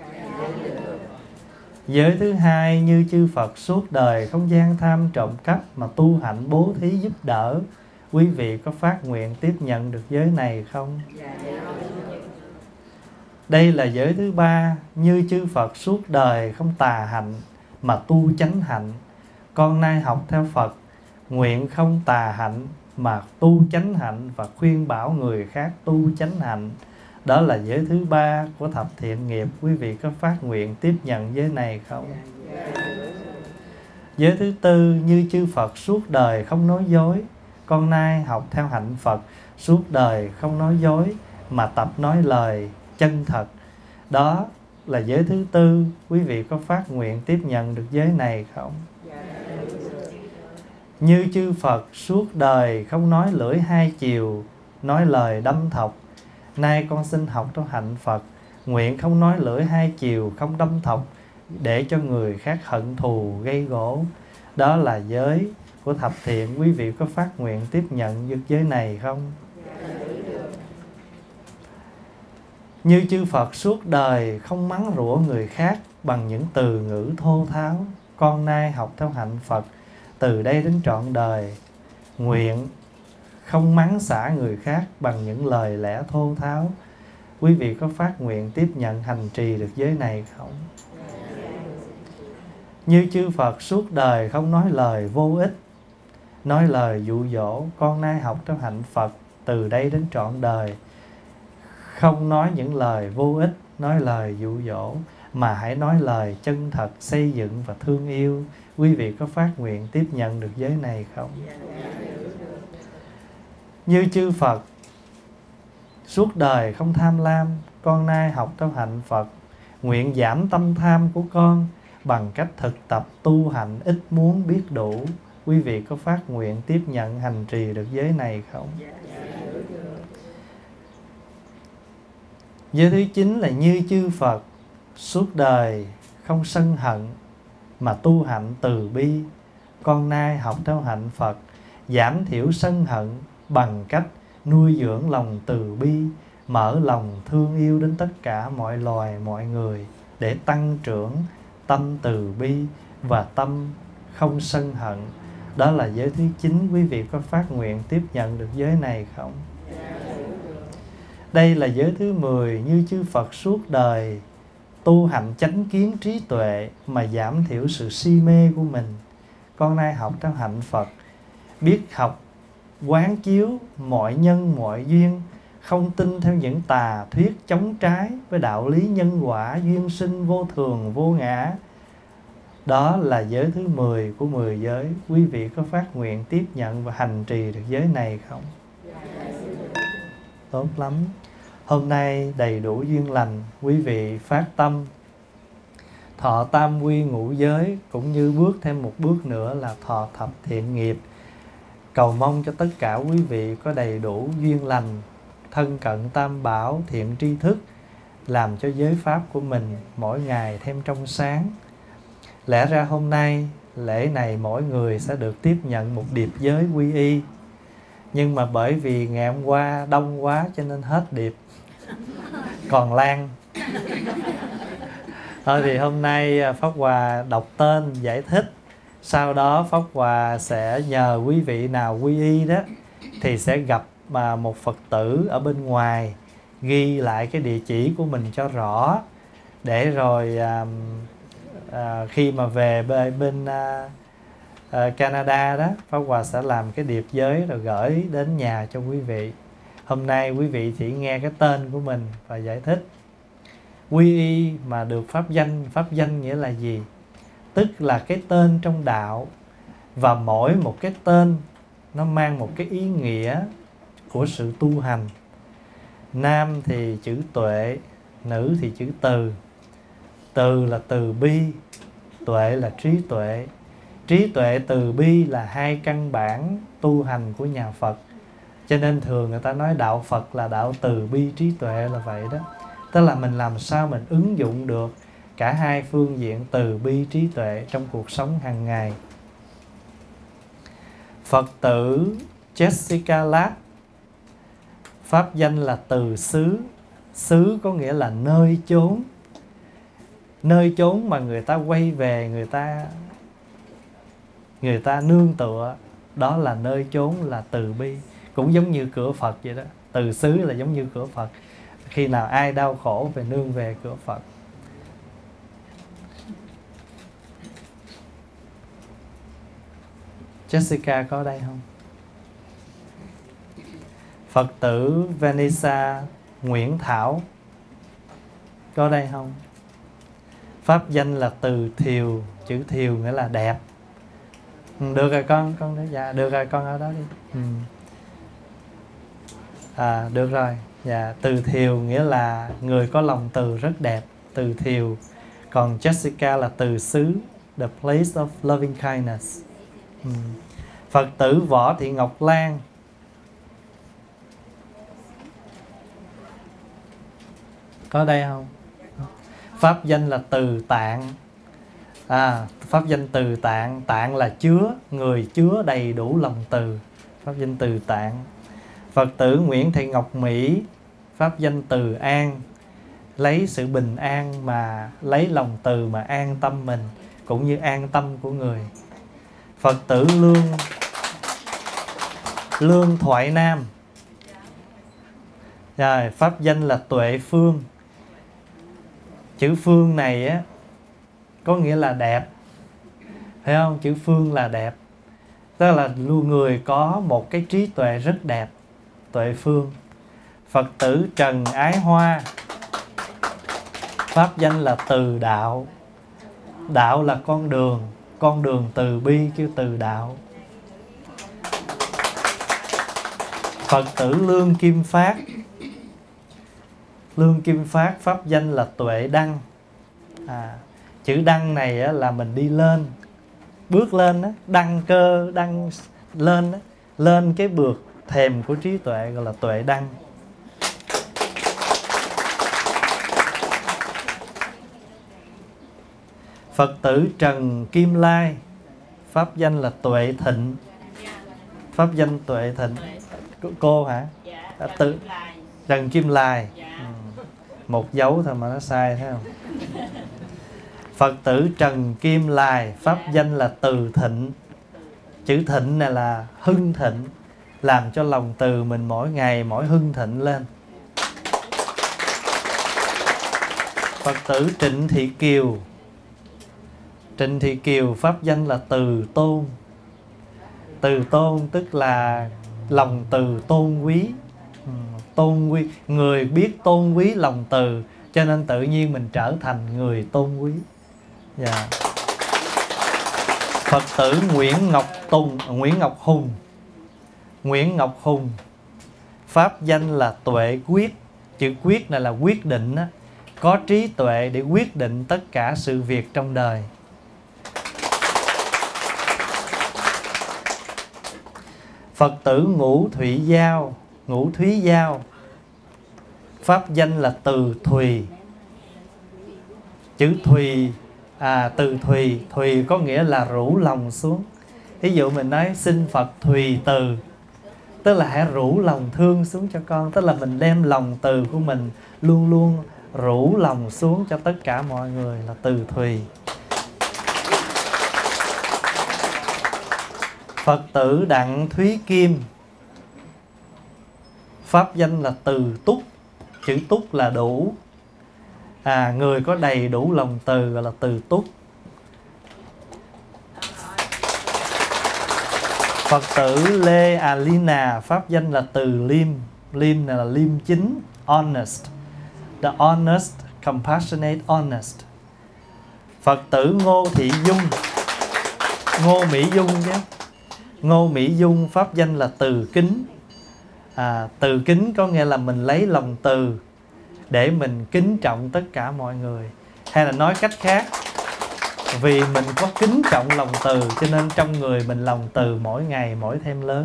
Giới thứ hai, như chư Phật suốt đời không gian tham trộm cắp mà tu hạnh bố thí giúp đỡ. Quý vị có phát nguyện tiếp nhận được giới này không? Đây là giới thứ ba, như chư Phật suốt đời không tà hạnh mà tu chánh hạnh. Con nay học theo Phật, nguyện không tà hạnh mà tu chánh hạnh và khuyên bảo người khác tu chánh hạnh. Đó là giới thứ ba của thập thiện nghiệp. Quý vị có phát nguyện tiếp nhận giới này không? Giới thứ tư, như chư Phật suốt đời không nói dối. Con nay học theo hạnh Phật, suốt đời không nói dối mà tập nói lời chân thật. Đó là giới thứ tư. Quý vị có phát nguyện tiếp nhận được giới này không? Như chư Phật suốt đời không nói lưỡi hai chiều, nói lời đâm thọc. Nay con xin học trong hạnh Phật, nguyện không nói lưỡi hai chiều, không đâm thọc để cho người khác hận thù gây gổ. Đó là giới của thập thiện. Quý vị có phát nguyện tiếp nhận được giới này không? Như chư Phật suốt đời không mắng rủa người khác bằng những từ ngữ thô tháo. Con nay học theo hạnh Phật, từ đây đến trọn đời nguyện không mắng xả người khác bằng những lời lẽ thô tháo. Quý vị có phát nguyện tiếp nhận hành trì được giới này không? Như chư Phật suốt đời không nói lời vô ích, nói lời dụ dỗ, con nay học trong hạnh Phật từ đây đến trọn đời. Không nói những lời vô ích, nói lời dụ dỗ, mà hãy nói lời chân thật, xây dựng và thương yêu. Quý vị có phát nguyện tiếp nhận được giới này không? Như chư Phật suốt đời không tham lam, con nay học trong hạnh Phật nguyện giảm tâm tham của con bằng cách thực tập tu hành ít muốn biết đủ. Quý vị có phát nguyện tiếp nhận hành trì được giới này không? Giới thứ chín là như chư Phật suốt đời không sân hận mà tu hạnh từ bi, con nay học theo hạnh Phật giảm thiểu sân hận bằng cách nuôi dưỡng lòng từ bi, mở lòng thương yêu đến tất cả mọi loài mọi người để tăng trưởng tâm từ bi và tâm không sân hận. Đó là giới thứ chín. Quý vị có phát nguyện tiếp nhận được giới này không? Đây là giới thứ mười. Như chư Phật suốt đời tu hành chánh kiến trí tuệ mà giảm thiểu sự si mê của mình, con nay học trong hạnh Phật biết học quán chiếu mọi nhân mọi duyên, không tin theo những tà thuyết chống trái với đạo lý nhân quả duyên sinh vô thường vô ngã. Đó là giới thứ mười của mười giới. Quý vị có phát nguyện tiếp nhận và hành trì được giới này không? Tốt lắm. Hôm nay đầy đủ duyên lành, quý vị phát tâm thọ tam quy ngũ giới, cũng như bước thêm một bước nữa là thọ thập thiện nghiệp. Cầu mong cho tất cả quý vị có đầy đủ duyên lành, thân cận tam bảo, thiện tri thức, làm cho giới pháp của mình mỗi ngày thêm trong sáng. Lẽ ra hôm nay lễ này mỗi người sẽ được tiếp nhận một điệp giới quy y, nhưng mà bởi vì ngày hôm qua đông quá cho nên hết điệp, còn lan. Thôi thì hôm nay Pháp Hòa đọc tên giải thích, sau đó Pháp Hòa sẽ nhờ quý vị nào quy y đó thì sẽ gặp mà một Phật tử ở bên ngoài ghi lại cái địa chỉ của mình cho rõ, để rồi à, à, khi mà về bên, bên à, à, Canada đó, Pháp Hòa sẽ làm cái điệp giới rồi gửi đến nhà cho quý vị. Hôm nay quý vị chỉ nghe cái tên của mình và giải thích. Quy y mà được pháp danh, pháp danh nghĩa là gì? Tức là cái tên trong đạo, và mỗi một cái tên nó mang một cái ý nghĩa của sự tu hành. Nam thì chữ tuệ, nữ thì chữ từ. Từ là từ bi, tuệ là trí tuệ. Trí tuệ từ bi là hai căn bản tu hành của nhà Phật. Cho nên thường người ta nói đạo Phật là đạo từ bi trí tuệ là vậy đó. Tức là mình làm sao mình ứng dụng được cả hai phương diện từ bi trí tuệ trong cuộc sống hàng ngày. Phật tử Jessica Lát, pháp danh là từ xứ. Xứ có nghĩa là nơi chốn. Nơi chốn mà người ta quay về, người ta người ta nương tựa, đó là nơi chốn là từ bi. Cũng giống như cửa Phật vậy đó. Từ xứ là giống như cửa Phật. Khi nào ai đau khổ về nương về cửa Phật. Jessica có đây không? Phật tử Vanessa Nguyễn Thảo có đây không? Pháp danh là từ Thiều. Chữ Thiều nghĩa là đẹp. Ừ, được rồi con, con đó, dạ được rồi con ở đó đi. Ừ. À, được rồi. Dạ, từ Thiều nghĩa là người có lòng từ rất đẹp, từ Thiều. Còn Jessica là từ xứ, the place of loving kindness. Ừ. Phật tử Võ Thị Ngọc Lan có đây không? Pháp danh là Từ Tạng. À, pháp danh Từ Tạng, Tạng là chứa, người chứa đầy đủ lòng từ. Pháp danh Từ Tạng. Phật tử Nguyễn Thị Ngọc Mỹ, pháp danh Từ An, lấy sự bình an mà lấy lòng từ mà an tâm mình cũng như an tâm của người. Phật tử Lương Lương Thoại Nam. Rồi, pháp danh là Tuệ Phương. Chữ Phương này á có nghĩa là đẹp, phải không? Chữ Phương là đẹp, tức là luôn người có một cái trí tuệ rất đẹp. Tuệ Phương. Phật tử Trần Ái Hoa, pháp danh là Từ Đạo. Đạo là con đường, con đường từ bi kêu Từ Đạo. Phật tử Lương Kim Phát. Lương Kim Phát, pháp danh là Tuệ Đăng. à, Chữ đăng này á, là mình đi lên, bước lên á, đăng cơ, đăng lên á, lên cái bước thềm của trí tuệ gọi là Tuệ Đăng. Phật tử Trần Kim Lai, pháp danh là Tuệ Thịnh. Pháp danh Tuệ Thịnh. Cô, cô hả? À, tự Trần Kim Lai. Ừ. Một dấu thôi mà nó sai, thấy không? Phật tử Trần Kim Lai, pháp danh là Từ Thịnh. Chữ thịnh này là hưng thịnh, làm cho lòng từ mình mỗi ngày mỗi hưng thịnh lên. Phật tử Trịnh Thị Kiều. Trịnh Thị Kiều, pháp danh là Từ Tôn. Từ Tôn tức là lòng từ tôn quý. Tôn quý, người biết tôn quý lòng từ, cho nên tự nhiên mình trở thành người tôn quý. Yeah. Phật tử Nguyễn Ngọc Tùng, Nguyễn Ngọc Hùng. Nguyễn Ngọc Hùng, pháp danh là Tuệ Quyết. Chữ quyết này là quyết định á, có trí tuệ để quyết định tất cả sự việc trong đời. Phật tử Ngũ Thủy Giao, Ngũ Thúy Giao, pháp danh là Từ Thùy. Chữ Thùy, à Từ Thùy, Thùy có nghĩa là rủ lòng xuống. Ví dụ mình nói xin Phật Thùy từ, tức là hãy rủ lòng thương xuống cho con. Tức là mình đem lòng từ của mình luôn luôn rủ lòng xuống cho tất cả mọi người, là Từ Thùy. Phật tử Đặng Thúy Kim, pháp danh là Từ Túc. Chữ túc là đủ, à người có đầy đủ lòng từ gọi là Từ Túc. Phật tử Lê Alina, pháp danh là Từ Liêm. Liêm này là liêm chính, honest, the honest, compassionate, honest. Phật tử Ngô Thị Dung, Ngô Mỹ Dung chứ. Ngô Mỹ Dung, pháp danh là Từ Kính. À, từ kính có nghĩa là mình lấy lòng từ để mình kính trọng tất cả mọi người. Hay là nói cách khác, vì mình có kính trọng lòng từ cho nên trong người mình lòng từ mỗi ngày mỗi thêm lớn.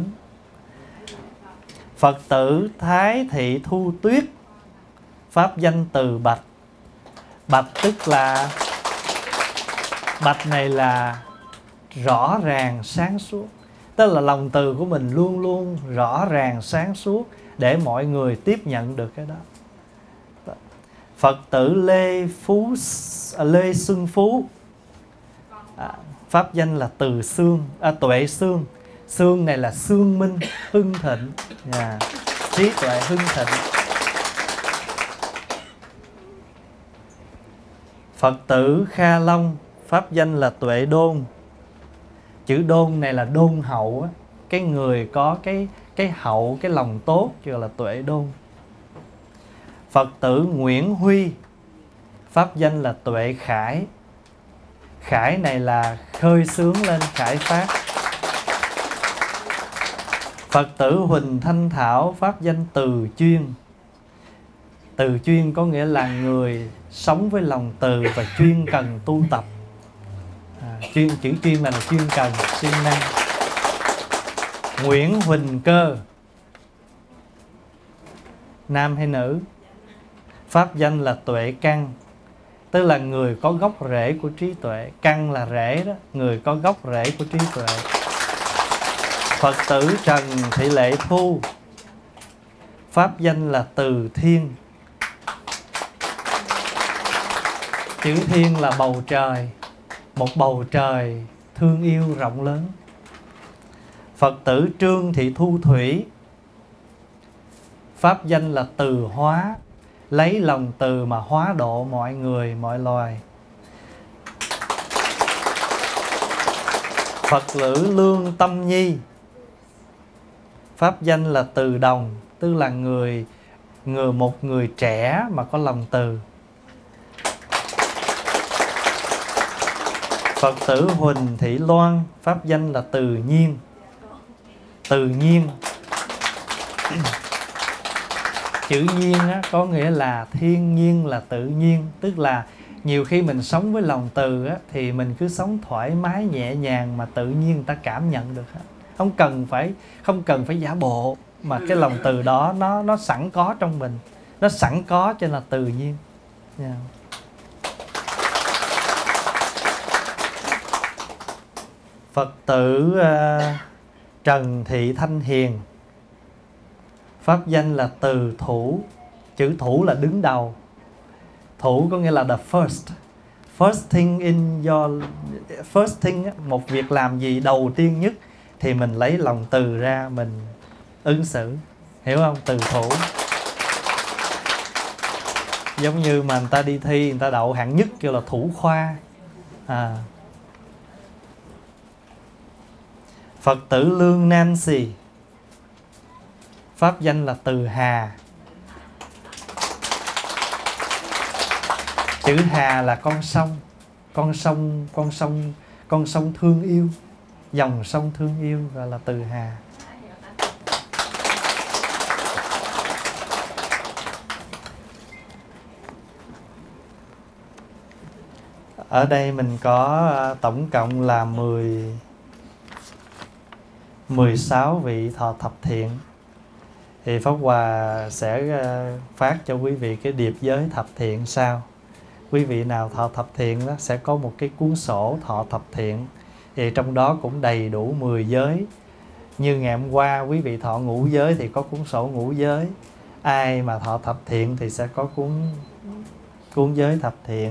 Phật tử Thái Thị Thu Tuyết, pháp danh Từ Bạch. Bạch tức là, bạch này là rõ ràng sáng suốt. Tức là lòng từ của mình luôn luôn rõ ràng sáng suốt để mọi người tiếp nhận được cái đó. Phật tử Lê Phú Lê Xuân Phú, à, pháp danh là Từ Xương, à, Tuệ Xương. Xương này là xương minh, hưng thịnh, yeah. Trí tuệ hưng thịnh. Phật tử Kha Long, pháp danh là Tuệ Đôn. Chữ đôn này là đôn hậu á, cái người có cái cái hậu, cái lòng tốt gọi là Tuệ Đôn. Phật tử Nguyễn Huy, pháp danh là Tuệ Khải. Khải này là khơi sướng lên, khải phát. Phật tử Huỳnh Thanh Thảo, pháp danh Từ Chuyên. Từ chuyên có nghĩa là người sống với lòng từ và chuyên cần tu tập. À, chuyên, chữ chuyên là, là chuyên cần, siêng năng. Nguyễn Huỳnh Cơ, nam hay nữ? Pháp danh là Tuệ Căn, tức là người có gốc rễ của trí tuệ. Căn là rễ đó, người có gốc rễ của trí tuệ. Phật tử Trần Thị Lệ Thu, pháp danh là Từ Thiên. Chữ thiên là bầu trời, một bầu trời thương yêu rộng lớn. Phật tử Trương Thị Thu Thủy, pháp danh là Từ Hóa, lấy lòng từ mà hóa độ mọi người mọi loài. Phật tử Lương Tâm Nhi, pháp danh là Từ Đồng, tức là người người một người trẻ mà có lòng từ. Phật tử Huỳnh Thị Loan, pháp danh là Từ Nhiên. Từ Nhiên, chữ nhiên á, có nghĩa là thiên nhiên, là tự nhiên. Tức là nhiều khi mình sống với lòng từ á, thì mình cứ sống thoải mái nhẹ nhàng mà tự nhiên người ta cảm nhận được. Không cần phải không cần phải giả bộ, mà cái lòng từ đó nó nó sẵn có trong mình, nó sẵn có cho nên là tự nhiên. Yeah. Phật tử uh, Trần Thị Thanh Hiền, pháp danh là Từ Thủ. Chữ thủ là đứng đầu. Thủ có nghĩa là the first. First thing in your first thing, một việc làm gì đầu tiên nhất thì mình lấy lòng từ ra mình ứng xử. Hiểu không? Từ thủ. Giống như mà người ta đi thi, người ta đậu hạng nhất kêu là thủ khoa. À. Phật tử Lương Nancy, pháp danh là Từ Hà. Chữ Hà là con sông, con sông, con sông, con sông thương yêu, dòng sông thương yêu gọi là Từ Hà. Ở đây mình có tổng cộng là mười mười sáu vị thọ thập thiện. Thì Pháp Hòa sẽ phát cho quý vị cái điệp giới thập thiện sau. Quý vị nào thọ thập thiện đó sẽ có một cái cuốn sổ thọ thập thiện. Thì trong đó cũng đầy đủ mười giới. Như ngày hôm qua quý vị thọ ngũ giới thì có cuốn sổ ngũ giới. Ai mà thọ thập thiện thì sẽ có cuốn cuốn giới thập thiện.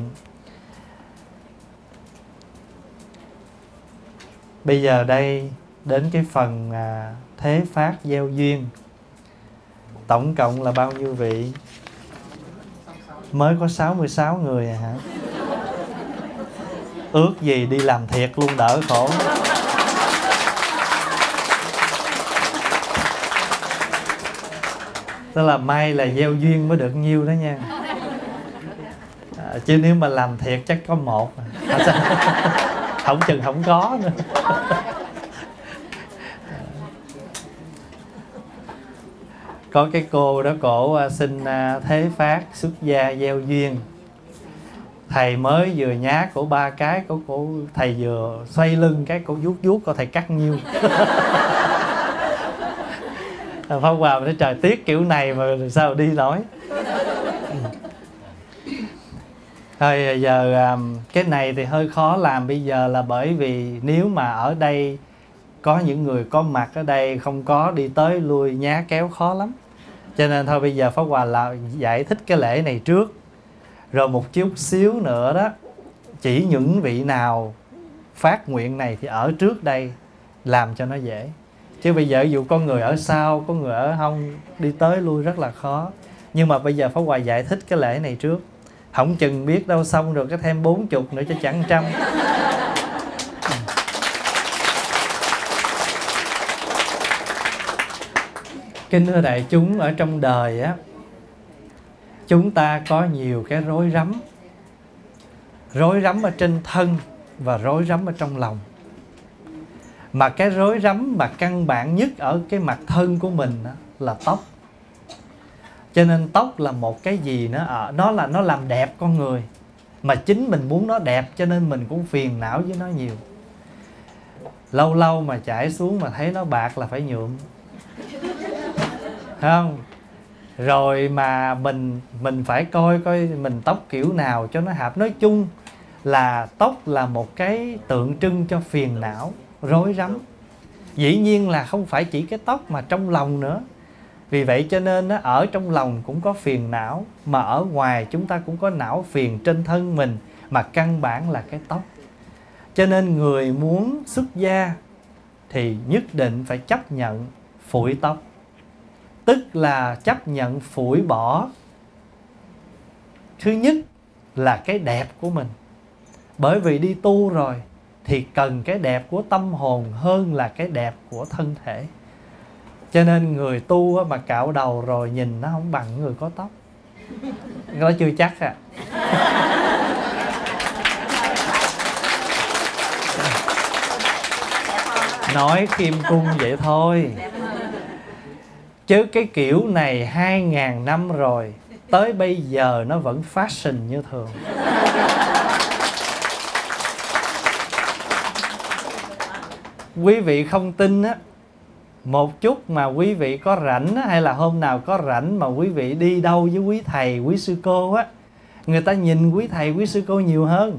Bây giờ đây đến cái phần à, thế phát gieo duyên. Tổng cộng là bao nhiêu vị? Mới có sáu mươi sáu người à hả? Ước gì đi làm thiệt luôn đỡ khổ. Tức là may là gieo duyên mới được nhiêu đó nha. À, chứ nếu mà làm thiệt chắc có một. Không chừng không có nữa. Có cái cô đó cổ xin thế phát xuất gia gieo duyên. Thầy mới vừa nhá cổ ba cái, cổ, cổ thầy vừa xoay lưng cái cổ vuốt vuốt coi thầy cắt nhiêu. Pháp Hòa nói trời tiếc kiểu này mà sao đi nổi. Thôi giờ cái này thì hơi khó làm bây giờ là bởi vì nếu mà ở đây có những người có mặt ở đây không có đi tới lui nhá kéo khó lắm. Cho nên thôi bây giờ Pháp Hòa là giải thích cái lễ này trước. Rồi một chút xíu nữa đó, chỉ những vị nào phát nguyện này thì ở trước đây làm cho nó dễ. Chứ bây giờ dù có người ở sau, có người ở hông, đi tới lui rất là khó. Nhưng mà bây giờ Pháp Hòa giải thích cái lễ này trước. Không chừng biết đâu xong rồi cái thêm bốn chục nữa cho chẳng trăm. Kính thưa đại chúng, ở trong đời á, chúng ta có nhiều cái rối rắm. Rối rắm ở trên thân và rối rắm ở trong lòng. Mà cái rối rắm mà căn bản nhất ở cái mặt thân của mình á, là tóc. Cho nên tóc là một cái gì nữa ở nó là nó làm đẹp con người. Mà chính mình muốn nó đẹp cho nên mình cũng phiền não với nó nhiều. Lâu lâu mà chảy xuống mà thấy nó bạc là phải nhuộm. Thấy không? Rồi mà mình mình phải coi coi mình tóc kiểu nào cho nó hợp. Nói chung là tóc là một cái tượng trưng cho phiền não, rối rắm. Dĩ nhiên là không phải chỉ cái tóc mà trong lòng nữa. Vì vậy cho nên đó, ở trong lòng cũng có phiền não, mà ở ngoài chúng ta cũng có não phiền trên thân mình, mà căn bản là cái tóc. Cho nên người muốn xuất gia thì nhất định phải chấp nhận phủi tóc. Tức là chấp nhận phủi bỏ thứ nhất là cái đẹp của mình. Bởi vì đi tu rồi thì cần cái đẹp của tâm hồn hơn là cái đẹp của thân thể. Cho nên người tu mà cạo đầu rồi nhìn nó không bằng người có tóc. Nó chưa chắc à. Nói khiêm cung vậy thôi, chứ cái kiểu này hai ngàn năm rồi, tới bây giờ nó vẫn fashion như thường. Quý vị không tin á, một chút mà quý vị có rảnh á, hay là hôm nào có rảnh mà quý vị đi đâu với quý thầy, quý sư cô á, người ta nhìn quý thầy, quý sư cô nhiều hơn.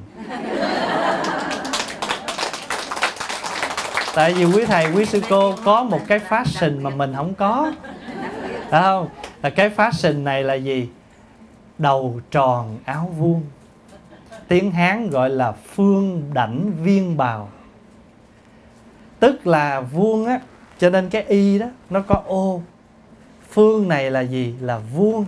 Tại vì quý thầy, quý sư cô có một cái fashion mà mình không có. Phải không? Là cái fashion này là gì? Đầu tròn áo vuông. Tiếng Hán gọi là phương đảnh viên bào. Tức là vuông á, cho nên cái y đó nó có ô. Phương này là gì? Là vuông.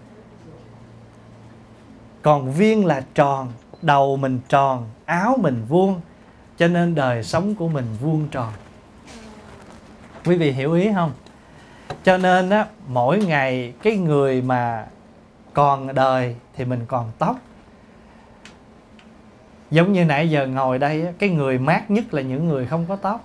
Còn viên là tròn. Đầu mình tròn, áo mình vuông, cho nên đời sống của mình vuông tròn. Quý vị hiểu ý không? Cho nên á, mỗi ngày cái người mà còn đời thì mình còn tóc. Giống như nãy giờ ngồi đây á, cái người mát nhất là những người không có tóc.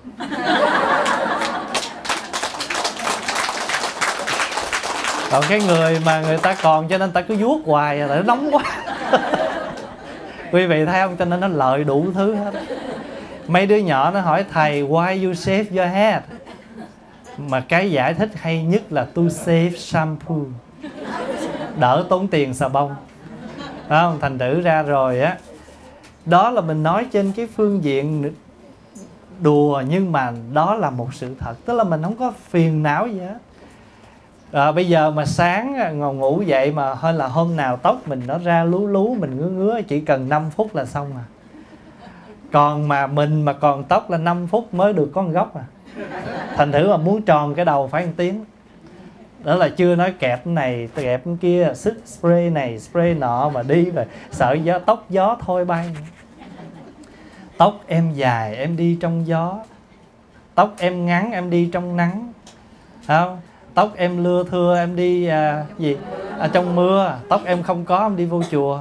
Còn cái người mà người ta còn cho nên ta cứ vuốt hoài là nó nóng quá. Quý vị thấy không? Cho nên nó lợi đủ thứ hết. Mấy đứa nhỏ nó hỏi thầy why you shave your head? Mà cái giải thích hay nhất là to save shampoo, đỡ tốn tiền xà bông. Đó không? Thành thử ra rồi á, đó là mình nói trên cái phương diện đùa, nhưng mà đó là một sự thật. Tức là mình không có phiền não gì hết. À, bây giờ mà sáng ngồi ngủ dậy mà hơi là hôm nào tóc mình nó ra lú lú, mình ngứa ngứa, chỉ cần năm phút là xong à. Còn mà mình mà còn tóc là năm phút mới được có một góc à. Thành thử mà muốn tròn cái đầu phải một tiếng. Đó là chưa nói kẹp cái này, kẹp cái kia, sức spray này, spray nọ, mà đi rồi sợ gió, tóc gió thôi bay. Tóc em dài em đi trong gió, tóc em ngắn em đi trong nắng, không? Tóc em lưa thưa em đi à, gì à, trong mưa. Tóc em không có em đi vô chùa.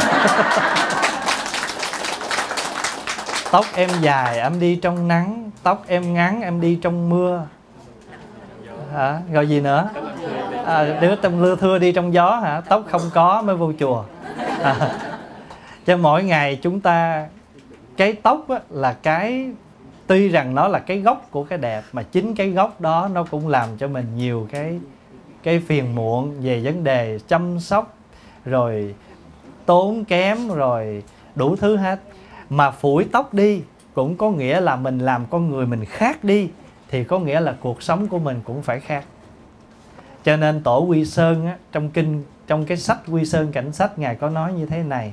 Tóc em dài em đi trong nắng, tóc em ngắn em đi trong mưa. Hả? Rồi gì nữa? À, đứa trong lưa thưa đi trong gió hả? Tóc không có mới vô chùa. À, cho mỗi ngày chúng ta, cái tóc á, là cái, tuy rằng nó là cái gốc của cái đẹp, mà chính cái gốc đó nó cũng làm cho mình nhiều cái cái phiền muộn về vấn đề chăm sóc, rồi tốn kém, rồi đủ thứ hết. Mà phủi tóc đi cũng có nghĩa là mình làm con người mình khác đi, thì có nghĩa là cuộc sống của mình cũng phải khác. Cho nên Tổ Quy Sơn á, trong kinh, trong cái sách Quy Sơn Cảnh Sách, Ngài có nói như thế này: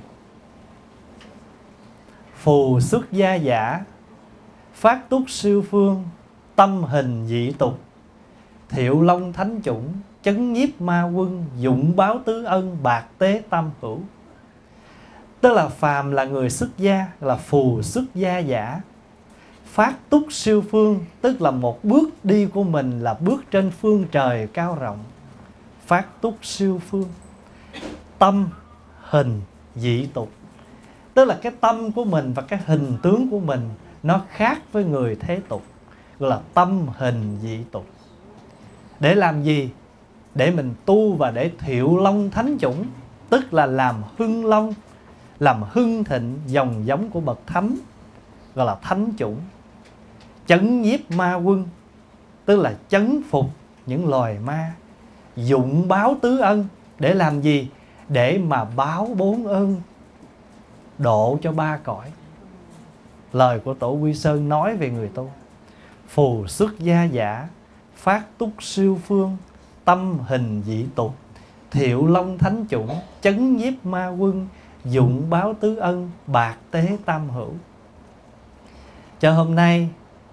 phù xuất gia giả, phát túc siêu phương, tâm hình dị tục, thiệu long thánh chủng, chấn nhiếp ma quân, dụng báo tứ ân, bạc tế tam hữu. Tức là phàm là người xuất gia là phù xuất gia giả. Phát túc siêu phương, tức là một bước đi của mình là bước trên phương trời cao rộng. Phát túc siêu phương. Tâm hình dị tục, tức là cái tâm của mình và cái hình tướng của mình nó khác với người thế tục, gọi là tâm hình dị tục. Để làm gì? Để mình tu và để thiệu long thánh chủng, tức là làm hưng long, làm hưng thịnh dòng giống của bậc thánh, gọi là thánh chủng. Chấn nhiếp ma quân, tức là chấn phục những loài ma. Dụng báo tứ ân, để làm gì? Để mà báo bốn ơn, độ cho ba cõi. Lời của Tổ Quy Sơn nói về người tu: phù xuất gia giả, phát túc siêu phương, tâm hình dị tục, thiệu long thánh chủng, chấn nhiếp ma quân, dụng báo tứ ân, bạc tế tam hữu. Cho hôm nay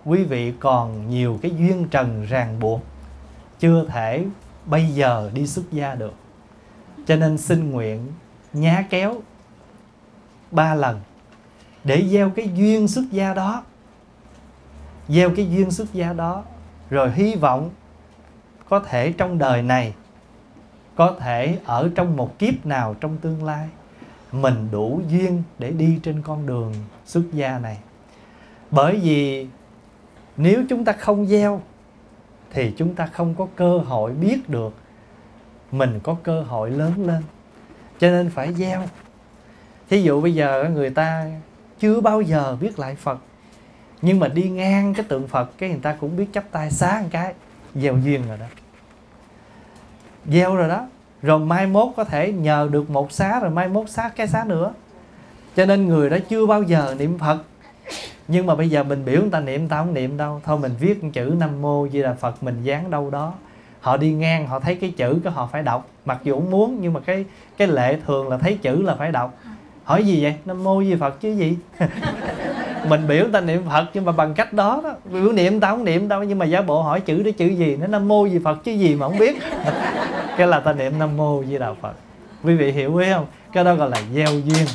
quý vị còn nhiều cái duyên trần ràng buộc, chưa thể bây giờ đi xuất gia được. Cho nên xin nguyện nhá kéo ba lần để gieo cái duyên xuất gia đó. Gieo cái duyên xuất gia đó, rồi hy vọng có thể trong đời này, có thể ở trong một kiếp nào trong tương lai, mình đủ duyên để đi trên con đường xuất gia này. Bởi vì nếu chúng ta không gieo thì chúng ta không có cơ hội biết được mình có cơ hội lớn lên. Cho nên phải gieo. Thí dụ bây giờ người ta chưa bao giờ biết lại Phật, nhưng mà đi ngang cái tượng Phật, cái người ta cũng biết chắp tay xá một cái, gieo duyên rồi đó. Gieo rồi đó. Rồi mai mốt có thể nhờ được một xá, rồi mai mốt xá cái xá nữa. Cho nên người đó chưa bao giờ niệm Phật, nhưng mà bây giờ mình biểu người ta niệm, ta không niệm đâu. Thôi mình viết chữ Nam Mô Di Đà Phật, mình dán đâu đó. Họ đi ngang, họ thấy cái chữ cái họ phải đọc. Mặc dù không muốn, nhưng mà cái cái lệ thường là thấy chữ là phải đọc. Hỏi gì vậy? Nam Mô Di Đà Phật chứ gì? Mình biểu ta niệm Phật, nhưng mà bằng cách đó đó. Biểu niệm ta không niệm đâu, nhưng mà giả bộ hỏi chữ đó chữ gì, nó Nam Mô Di Đà Phật chứ gì mà không biết. Cái là ta niệm Nam Mô Di Đà Phật. Quý vị hiểu ý không? Cái đó gọi là gieo duyên.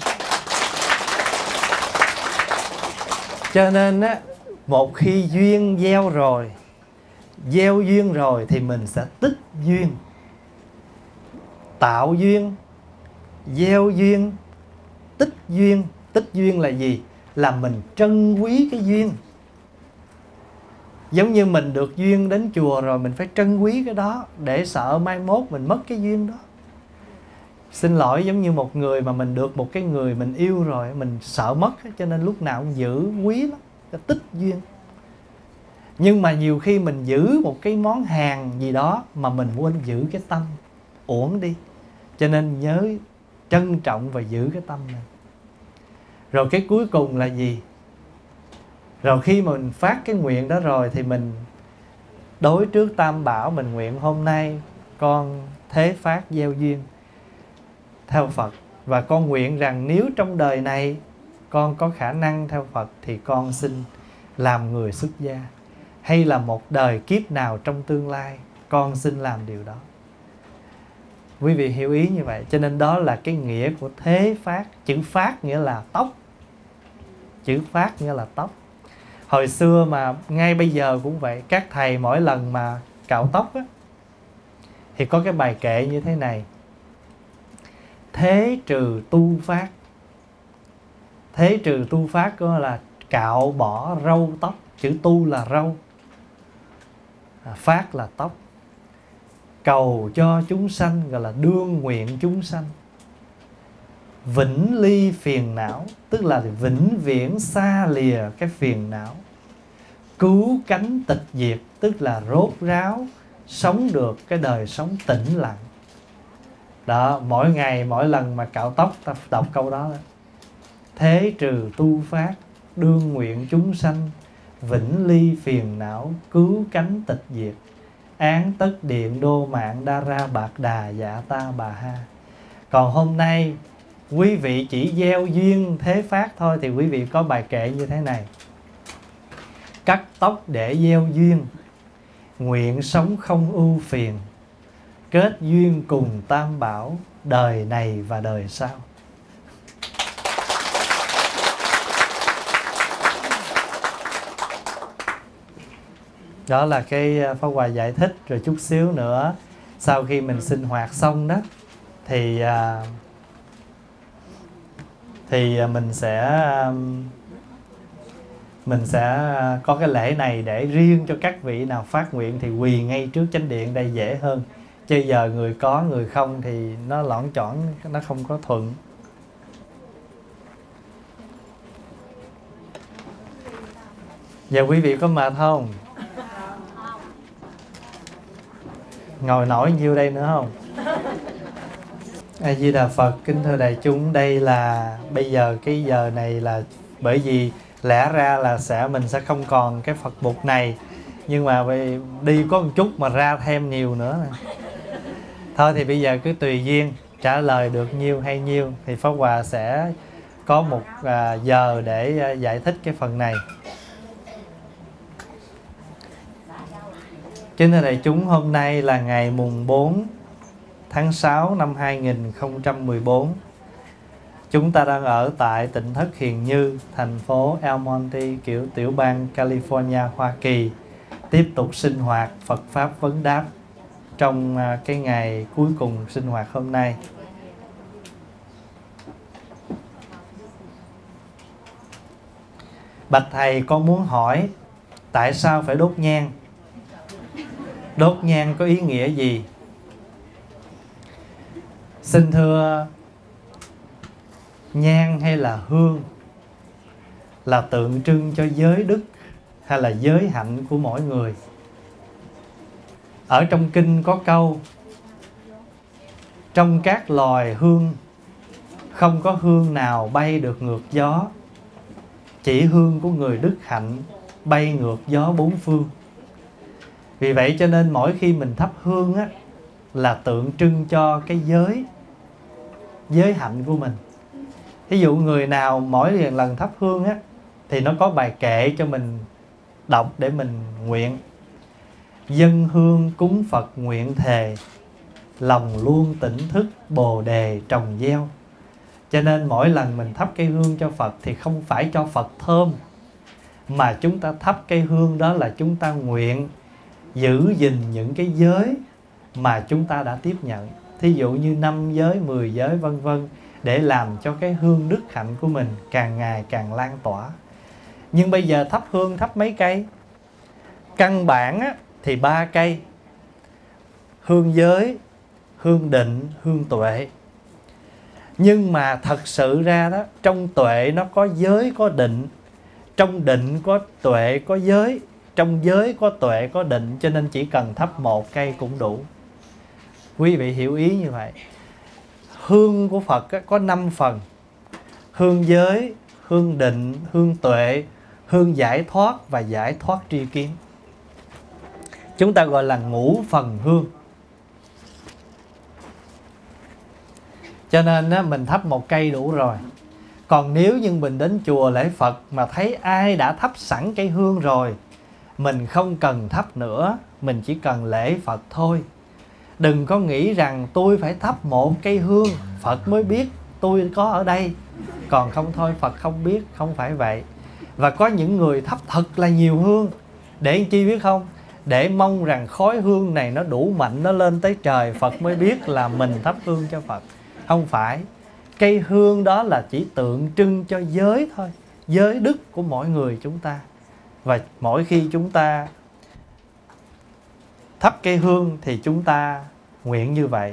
Cho nên á, một khi duyên gieo rồi, gieo duyên rồi thì mình sẽ tích duyên. Tạo duyên, gieo duyên, tích duyên. Tích duyên là gì? Là mình trân quý cái duyên. Giống như mình được duyên đến chùa rồi, mình phải trân quý cái đó, để sợ mai mốt mình mất cái duyên đó. Xin lỗi, giống như một người mà mình được một cái người mình yêu rồi, mình sợ mất, cho nên lúc nào cũng giữ quý lắm, cho tích duyên. Nhưng mà nhiều khi mình giữ một cái món hàng gì đó mà mình quên giữ cái tâm, uổng đi. Cho nên nhớ trân trọng và giữ cái tâm này. Rồi cái cuối cùng là gì? Rồi khi mà mình phát cái nguyện đó rồi thì mình đối trước Tam Bảo, mình nguyện hôm nay con thế phát gieo duyên theo Phật. Và con nguyện rằng nếu trong đời này con có khả năng theo Phật thì con xin làm người xuất gia. Hay là một đời kiếp nào trong tương lai, con xin làm điều đó. Quý vị hiểu ý như vậy. Cho nên đó là cái nghĩa của thế phát. Chữ phát nghĩa là tóc. Chữ phát nghĩa là tóc. Hồi xưa mà ngay bây giờ cũng vậy. Các thầy mỗi lần mà cạo tóc á, thì có cái bài kệ như thế này: thế trừ tu phát. Thế trừ tu phát có là cạo bỏ râu tóc. Chữ tu là râu, phát là tóc. Cầu cho chúng sanh, gọi là đương nguyện chúng sanh. Vĩnh ly phiền não, tức là vĩnh viễn xa lìa cái phiền não. Cứu cánh tịch diệt, tức là rốt ráo sống được cái đời sống tĩnh lặng. Đó, mỗi ngày mỗi lần mà cạo tóc ta đọc câu đó, đó. Thế trừ tu phát, đương nguyện chúng sanh. Vĩnh ly phiền não, cứu cánh tịch diệt. Án tất điện đô mạng đa ra bạc đà dạ ta bà ha. Còn hôm nay quý vị chỉ gieo duyên thế phát thôi, thì quý vị có bài kệ như thế này: cắt tóc để gieo duyên, nguyện sống không ưu phiền. Kết duyên cùng Tam Bảo, đời này và đời sau. Đó là cái Pháp Hòa giải thích. Rồi chút xíu nữa, sau khi mình sinh hoạt xong đó, Thì Thì mình sẽ Mình sẽ có cái lễ này để riêng cho các vị nào phát nguyện thì quỳ ngay trước chánh điện đây dễ hơn. Chứ giờ người có người không thì nó lõn chỏn, nó không có thuận. Giờ quý vị có mệt không? Ngồi nổi nhiêu đây nữa không? A Di Đà Phật. Kính thưa đại chúng, đây là bây giờ cái giờ này là bởi vì lẽ ra là sẽ mình sẽ không còn cái Phật mục này, nhưng mà vì đi có một chút mà ra thêm nhiều nữa nè. Thôi thì bây giờ cứ tùy duyên, trả lời được nhiêu hay nhiêu thì Pháp Hòa sẽ có một à, giờ để à, giải thích cái phần này. Kính thưa đại chúng, hôm nay là ngày mùng bốn tháng sáu năm hai nghìn không trăm mười bốn. Chúng ta đang ở tại tỉnh thất Hiền Như, thành phố El Monte, kiểu tiểu bang California, Hoa Kỳ, tiếp tục sinh hoạt Phật Pháp vấn đáp trong cái ngày cuối cùng sinh hoạt hôm nay. Bạch Thầy, con muốn hỏi tại sao phải đốt nhang? Đốt nhang có ý nghĩa gì? Xin thưa, nhang hay là hương là tượng trưng cho giới đức hay là giới hạnh của mỗi người. Ở trong kinh có câu: trong các loài hương không có hương nào bay được ngược gió, chỉ hương của người đức hạnh bay ngược gió bốn phương. Vì vậy cho nên mỗi khi mình thắp hương á, là tượng trưng cho cái giới giới hạnh của mình. Ví dụ người nào mỗi lần thắp hương á, thì nó có bài kệ cho mình đọc để mình nguyện: dâng hương cúng Phật nguyện thề, lòng luôn tỉnh thức bồ đề trồng gieo. Cho nên mỗi lần mình thắp cây hương cho Phật thì không phải cho Phật thơm, mà chúng ta thắp cây hương đó là chúng ta nguyện giữ gìn những cái giới mà chúng ta đã tiếp nhận. Thí dụ như năm giới, mười giới vân vân, để làm cho cái hương đức hạnh của mình càng ngày càng lan tỏa. Nhưng bây giờ thắp hương thắp mấy cây? Căn bản á, thì ba cây: hương giới, hương định, hương tuệ. Nhưng mà thật sự ra đó, trong tuệ nó có giới có định, trong định có tuệ có giới, trong giới có tuệ có định, cho nên chỉ cần thắp một cây cũng đủ. Quý vị hiểu ý như vậy. Hương của Phật có năm phần: hương giới, hương định, hương tuệ, hương giải thoát và giải thoát tri kiến. Chúng ta gọi là ngũ phần hương. Cho nên á, mình thắp một cây đủ rồi. Còn nếu như mình đến chùa lễ Phật mà thấy ai đã thắp sẵn cây hương rồi, mình không cần thắp nữa, mình chỉ cần lễ Phật thôi. Đừng có nghĩ rằng tôi phải thắp một cây hương Phật mới biết tôi có ở đây, còn không thôi Phật không biết. Không phải vậy. Và có những người thắp thật là nhiều hương. Để chi biết không? Để mong rằng khói hương này nó đủ mạnh, nó lên tới trời, Phật mới biết là mình thắp hương cho Phật. Không phải. Cây hương đó là chỉ tượng trưng cho giới thôi, giới đức của mỗi người chúng ta. Và mỗi khi chúng ta thắp cây hương thì chúng ta nguyện như vậy.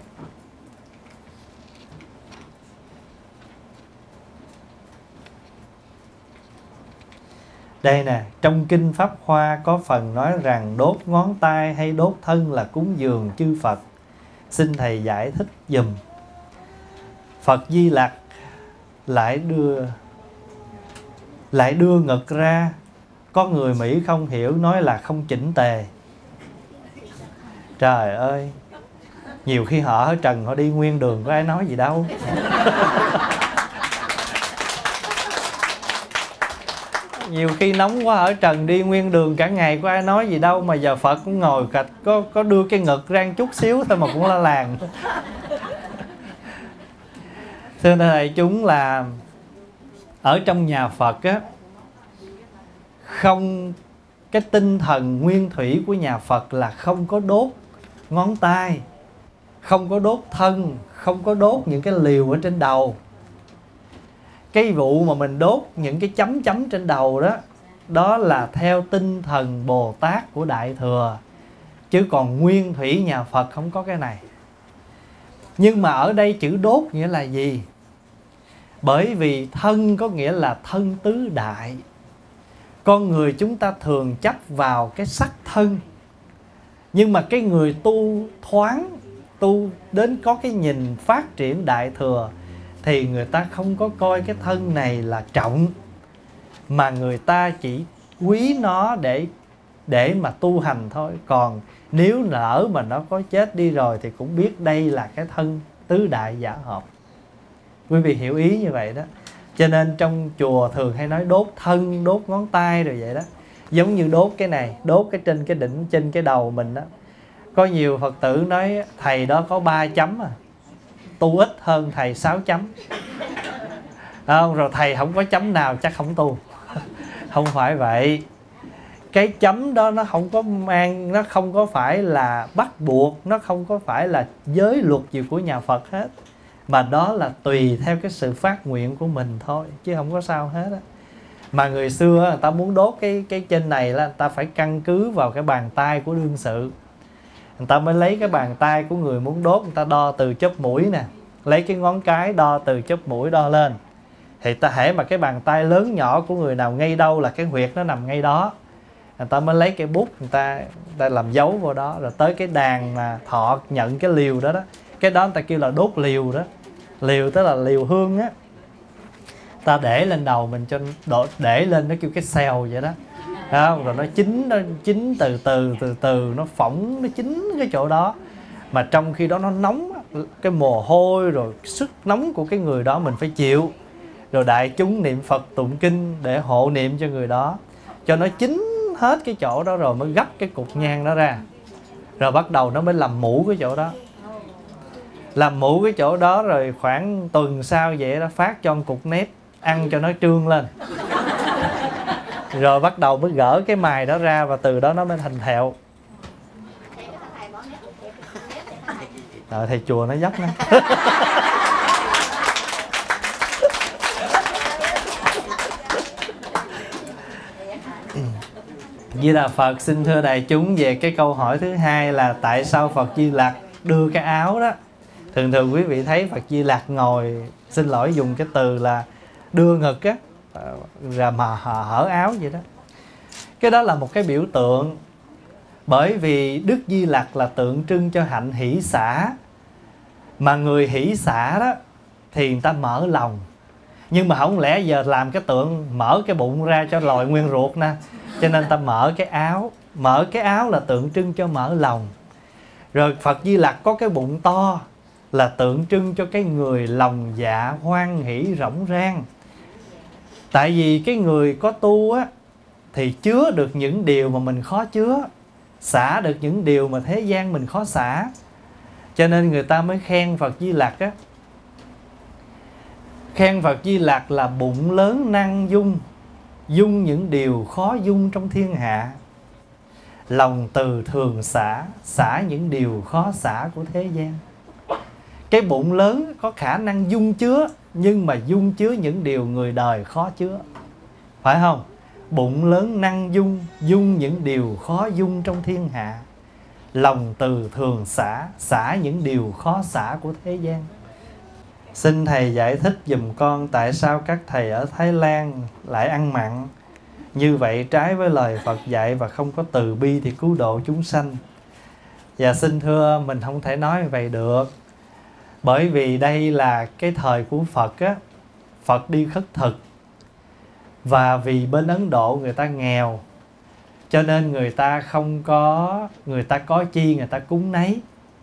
Đây nè, trong Kinh Pháp Hoa có phần nói rằng đốt ngón tay hay đốt thân là cúng dường chư Phật. Xin Thầy giải thích dùm. Phật Di Lặc lại đưa lại đưa ngực ra. Có người Mỹ không hiểu, nói là không chỉnh tề. Trời ơi, nhiều khi họ ở trần họ đi nguyên đường có ai nói gì đâu. Nhiều khi nóng quá ở trần đi nguyên đường cả ngày có ai nói gì đâu, mà giờ Phật cũng ngồi cạch, có, có đưa cái ngực ra chút xíu thôi mà cũng la làng. Thưa đại chúng, là ở trong nhà Phật á, không, cái tinh thần nguyên thủy của nhà Phật là không có đốt ngón tay, không có đốt thân, không có đốt những cái liều ở trên đầu. Cái vụ mà mình đốt những cái chấm chấm trên đầu đó, đó là theo tinh thần Bồ Tát của Đại Thừa, chứ còn nguyên thủy nhà Phật không có cái này. Nhưng mà ở đây chữ đốt nghĩa là gì? Bởi vì thân có nghĩa là thân tứ đại. Con người chúng ta thường chấp vào cái sắc thân, nhưng mà cái người tu thoáng, tu đến có cái nhìn phát triển Đại Thừa, thì người ta không có coi cái thân này là trọng, mà người ta chỉ quý nó để để mà tu hành thôi. Còn nếu lỡ mà nó có chết đi rồi thì cũng biết đây là cái thân tứ đại giả hợp. Quý vị hiểu ý như vậy đó. Cho nên trong chùa thường hay nói đốt thân, đốt ngón tay rồi vậy đó. Giống như đốt cái này, đốt cái trên cái đỉnh, trên cái đầu mình đó. Có nhiều Phật tử nói thầy đó có ba chấm à, tu ít hơn thầy sáu chấm. Không, rồi thầy không có chấm nào chắc không tu. Không phải vậy. Cái chấm đó nó không có mang, nó không có phải là bắt buộc, nó không có phải là giới luật gì của nhà Phật hết, mà đó là tùy theo cái sự phát nguyện của mình thôi, chứ không có sao hết á. Mà người xưa người ta muốn đốt cái cái trên này là người ta phải căn cứ vào cái bàn tay của đương sự. Người ta mới lấy cái bàn tay của người muốn đốt, người ta đo từ chóp mũi nè, lấy cái ngón cái đo từ chóp mũi đo lên. Thì ta hễ mà cái bàn tay lớn nhỏ của người nào ngay đâu là cái huyệt nó nằm ngay đó, người ta mới lấy cái bút người ta, người ta làm dấu vào đó. Rồi tới cái đàn mà thọ nhận cái liều đó đó, cái đó người ta kêu là đốt liều đó. Liều tức là liều hương á, ta để lên đầu mình cho độ, để lên nó kêu cái xèo vậy đó. Không? Rồi nó chín, nó chín từ từ từ từ nó phỏng, nó chín cái chỗ đó. Mà trong khi đó nó nóng, cái mồ hôi rồi sức nóng của cái người đó mình phải chịu. Rồi đại chúng niệm Phật tụng kinh để hộ niệm cho người đó, cho nó chín hết cái chỗ đó rồi mới gấp cái cục nhang đó ra. Rồi bắt đầu nó mới làm mũ cái chỗ đó. Làm mũ cái chỗ đó rồi khoảng tuần sau vậy đó phát cho một cục nếp, ăn cho nó trương lên. Rồi bắt đầu mới gỡ cái mài đó ra, và từ đó nó mới thành thẹo. Rồi thầy chùa nó dốc nữa. Di Đà Phật. Xin thưa đại chúng, về cái câu hỏi thứ hai là tại sao Phật Di Lặc đưa cái áo đó. Thường thường quý vị thấy Phật Di Lặc ngồi, xin lỗi dùng cái từ là đưa ngực á, rồi mà hở áo vậy đó. Cái đó là một cái biểu tượng. Bởi vì Đức Di Lặc là tượng trưng cho hạnh hỷ xả. Mà người hỷ xả đó thì người ta mở lòng. Nhưng mà không lẽ giờ làm cái tượng mở cái bụng ra cho lòi nguyên ruột nè. Cho nên ta mở cái áo. Mở cái áo là tượng trưng cho mở lòng. Rồi Phật Di Lặc có cái bụng to là tượng trưng cho cái người lòng dạ hoan hỷ rỗng rang. Tại vì cái người có tu á thì chứa được những điều mà mình khó chứa, xả được những điều mà thế gian mình khó xả. Cho nên người ta mới khen Phật Di Lặc á. Khen Phật Di Lặc là bụng lớn năng dung, dung những điều khó dung trong thiên hạ. Lòng từ thường xả, xả những điều khó xả của thế gian. Cái bụng lớn có khả năng dung chứa, nhưng mà dung chứa những điều người đời khó chứa. Phải không? Bụng lớn năng dung, dung những điều khó dung trong thiên hạ. Lòng từ thường xả, xả những điều khó xả của thế gian. Xin thầy giải thích giùm con tại sao các thầy ở Thái Lan lại ăn mặn. Như vậy trái với lời Phật dạy và không có từ bi thì cứu độ chúng sanh. Và xin thưa, mình không thể nói như vậy được. Bởi vì đây là cái thời của Phật á. Phật đi khất thực. Và vì bên Ấn Độ người ta nghèo, cho nên người ta không có, người ta có chi người ta cúng nấy.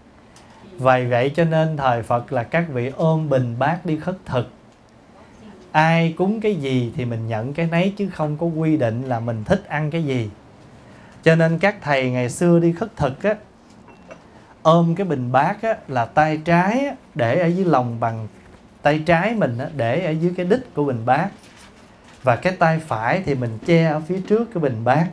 Vì vậy cho nên thời Phật là các vị ôm bình bát đi khất thực. Ai cúng cái gì thì mình nhận cái nấy, chứ không có quy định là mình thích ăn cái gì. Cho nên các thầy ngày xưa đi khất thực á, ôm cái bình bát á, là tay trái á, để ở dưới lòng bằng tay trái mình á, để ở dưới cái đít của bình bát. Và cái tay phải thì mình che ở phía trước cái bình bát.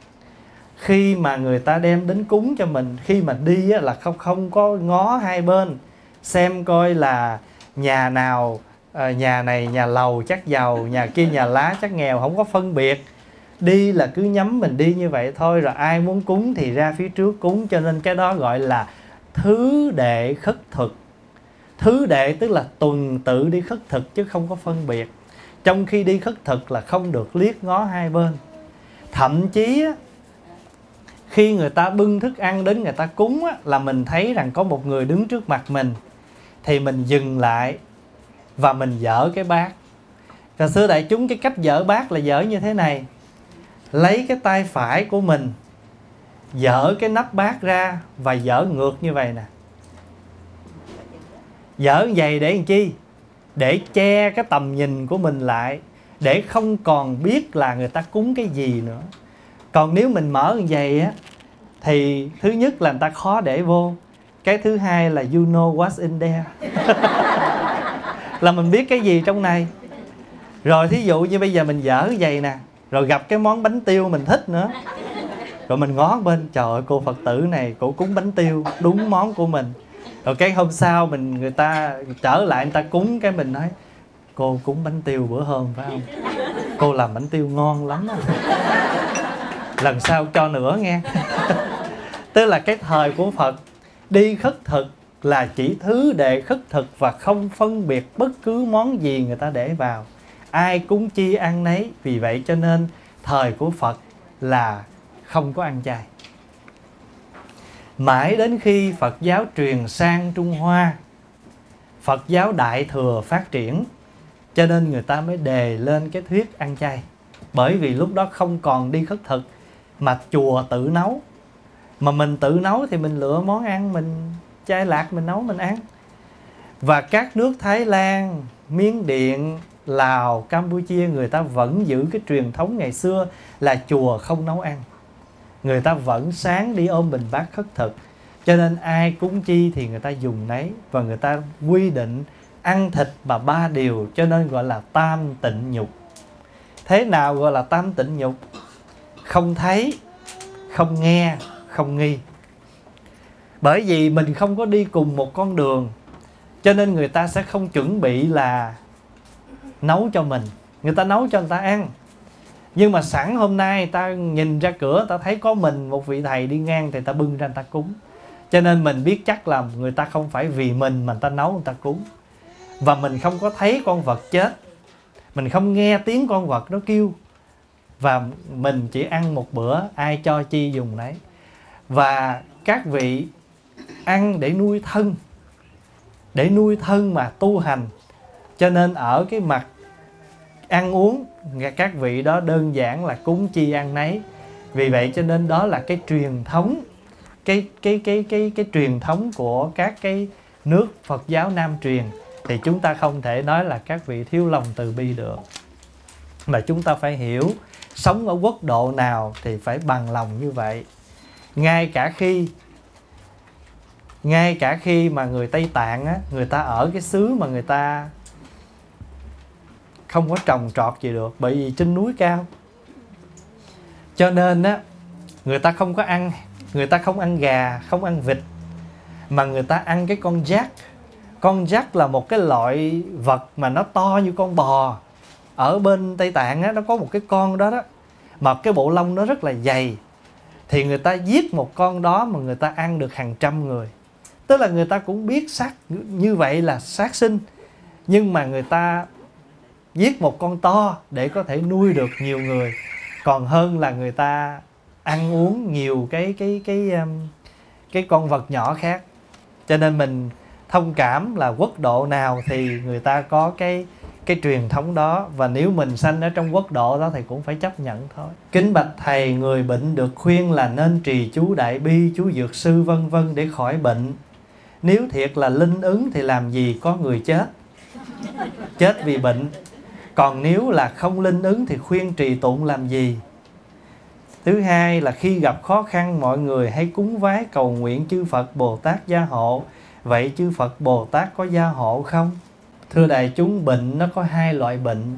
Khi mà người ta đem đến cúng cho mình, khi mà đi á, là không, không có ngó hai bên, xem coi là nhà nào, à, nhà này nhà lầu chắc giàu, nhà kia nhà lá chắc nghèo, không có phân biệt. Đi là cứ nhắm mình đi như vậy thôi. Rồi ai muốn cúng thì ra phía trước cúng. Cho nên cái đó gọi là thứ đệ khất thực. Thứ đệ tức là tuần tự đi khất thực, chứ không có phân biệt. Trong khi đi khất thực là không được liếc ngó hai bên. Thậm chí á, khi người ta bưng thức ăn đến người ta cúng á, là mình thấy rằng có một người đứng trước mặt mình, thì mình dừng lại và mình dỡ cái bát. Và xưa đại chúng, cái cách dỡ bát là dỡ như thế này. Lấy cái tay phải của mình dỡ cái nắp bát ra và dỡ ngược như vậy nè. Dỡ vậy để làm chi? Để che cái tầm nhìn của mình lại, để không còn biết là người ta cúng cái gì nữa. Còn nếu mình mở như vậy á, thì thứ nhất là người ta khó để vô. Cái thứ hai là you know what's in there. Là mình biết cái gì trong này. Rồi thí dụ như bây giờ mình dở vậy nè, rồi gặp cái món bánh tiêu mình thích nữa, rồi mình ngó bên, trời ơi cô Phật tử này cổ cúng bánh tiêu đúng món của mình. Rồi cái hôm sau mình người ta trở lại người ta cúng, cái mình nói cô cúng bánh tiêu bữa hôm phải không? Cô làm bánh tiêu ngon lắm đó. Lần sau cho nữa nghe. Tức là cái thời của Phật đi khất thực là chỉ thứ để khất thực và không phân biệt bất cứ món gì người ta để vào. Ai cúng chi ăn nấy. Vì vậy cho nên thời của Phật là không có ăn chay. Mãi đến khi Phật giáo truyền sang Trung Hoa, Phật giáo Đại Thừa phát triển, cho nên người ta mới đề lên cái thuyết ăn chay. Bởi vì lúc đó không còn đi khất thực, mà chùa tự nấu. Mà mình tự nấu thì mình lựa món ăn, mình chay lạc mình nấu mình ăn. Và các nước Thái Lan, Miến Điện, Lào, Campuchia, người ta vẫn giữ cái truyền thống ngày xưa là chùa không nấu ăn. Người ta vẫn sáng đi ôm bình bát khất thực. Cho nên ai cúng chi thì người ta dùng nấy. Và người ta quy định ăn thịt mà ba điều, cho nên gọi là tam tịnh nhục. Thế nào gọi là tam tịnh nhục? Không thấy, không nghe, không nghi. Bởi vì mình không có đi cùng một con đường, cho nên người ta sẽ không chuẩn bị là nấu cho mình. Người ta nấu cho người ta ăn. Nhưng mà sẵn hôm nay ta nhìn ra cửa, ta thấy có mình một vị thầy đi ngang, thì ta bưng ra người ta cúng. Cho nên mình biết chắc là người ta không phải vì mình mà người ta nấu người ta cúng. Và mình không có thấy con vật chết, mình không nghe tiếng con vật nó kêu, và mình chỉ ăn một bữa, ai cho chi dùng nấy. Và các vị ăn để nuôi thân, để nuôi thân mà tu hành. Cho nên ở cái mặt ăn uống, các vị đó đơn giản là cúng chi ăn nấy. Vì vậy cho nên đó là cái truyền thống, cái cái cái cái cái truyền thống của các cái nước Phật giáo Nam truyền. Thì chúng ta không thể nói là các vị thiếu lòng từ bi được, mà chúng ta phải hiểu sống ở quốc độ nào thì phải bằng lòng như vậy. Ngay cả khi Ngay cả khi mà người Tây Tạng á, người ta ở cái xứ mà người ta không có trồng trọt gì được, bởi vì trên núi cao, cho nên á người ta không có ăn, người ta không ăn gà, không ăn vịt, mà người ta ăn cái con giác. Con giác là một cái loại vật mà nó to như con bò. Ở bên Tây Tạng á, nó có một cái con đó đó, mà cái bộ lông nó rất là dày. Thì người ta giết một con đó mà người ta ăn được hàng trăm người. Tức là người ta cũng biết sát như vậy là sát sinh, nhưng mà người ta giết một con to để có thể nuôi được nhiều người, còn hơn là người ta ăn uống nhiều cái cái cái cái, cái con vật nhỏ khác. Cho nên mình thông cảm là quốc độ nào thì người ta có cái cái truyền thống đó, và nếu mình sanh ở trong quốc độ đó thì cũng phải chấp nhận thôi. Kính bạch thầy, người bệnh được khuyên là nên trì chú Đại Bi, chú Dược Sư vân vân để khỏi bệnh. Nếu thiệt là linh ứng thì làm gì có người chết chết vì bệnh. Còn nếu là không linh ứng thì khuyên trì tụng làm gì? Thứ hai là khi gặp khó khăn, mọi người hay cúng vái cầu nguyện chư Phật Bồ Tát gia hộ. Vậy chư Phật Bồ Tát có gia hộ không? Thưa đại chúng, bệnh nó có hai loại bệnh: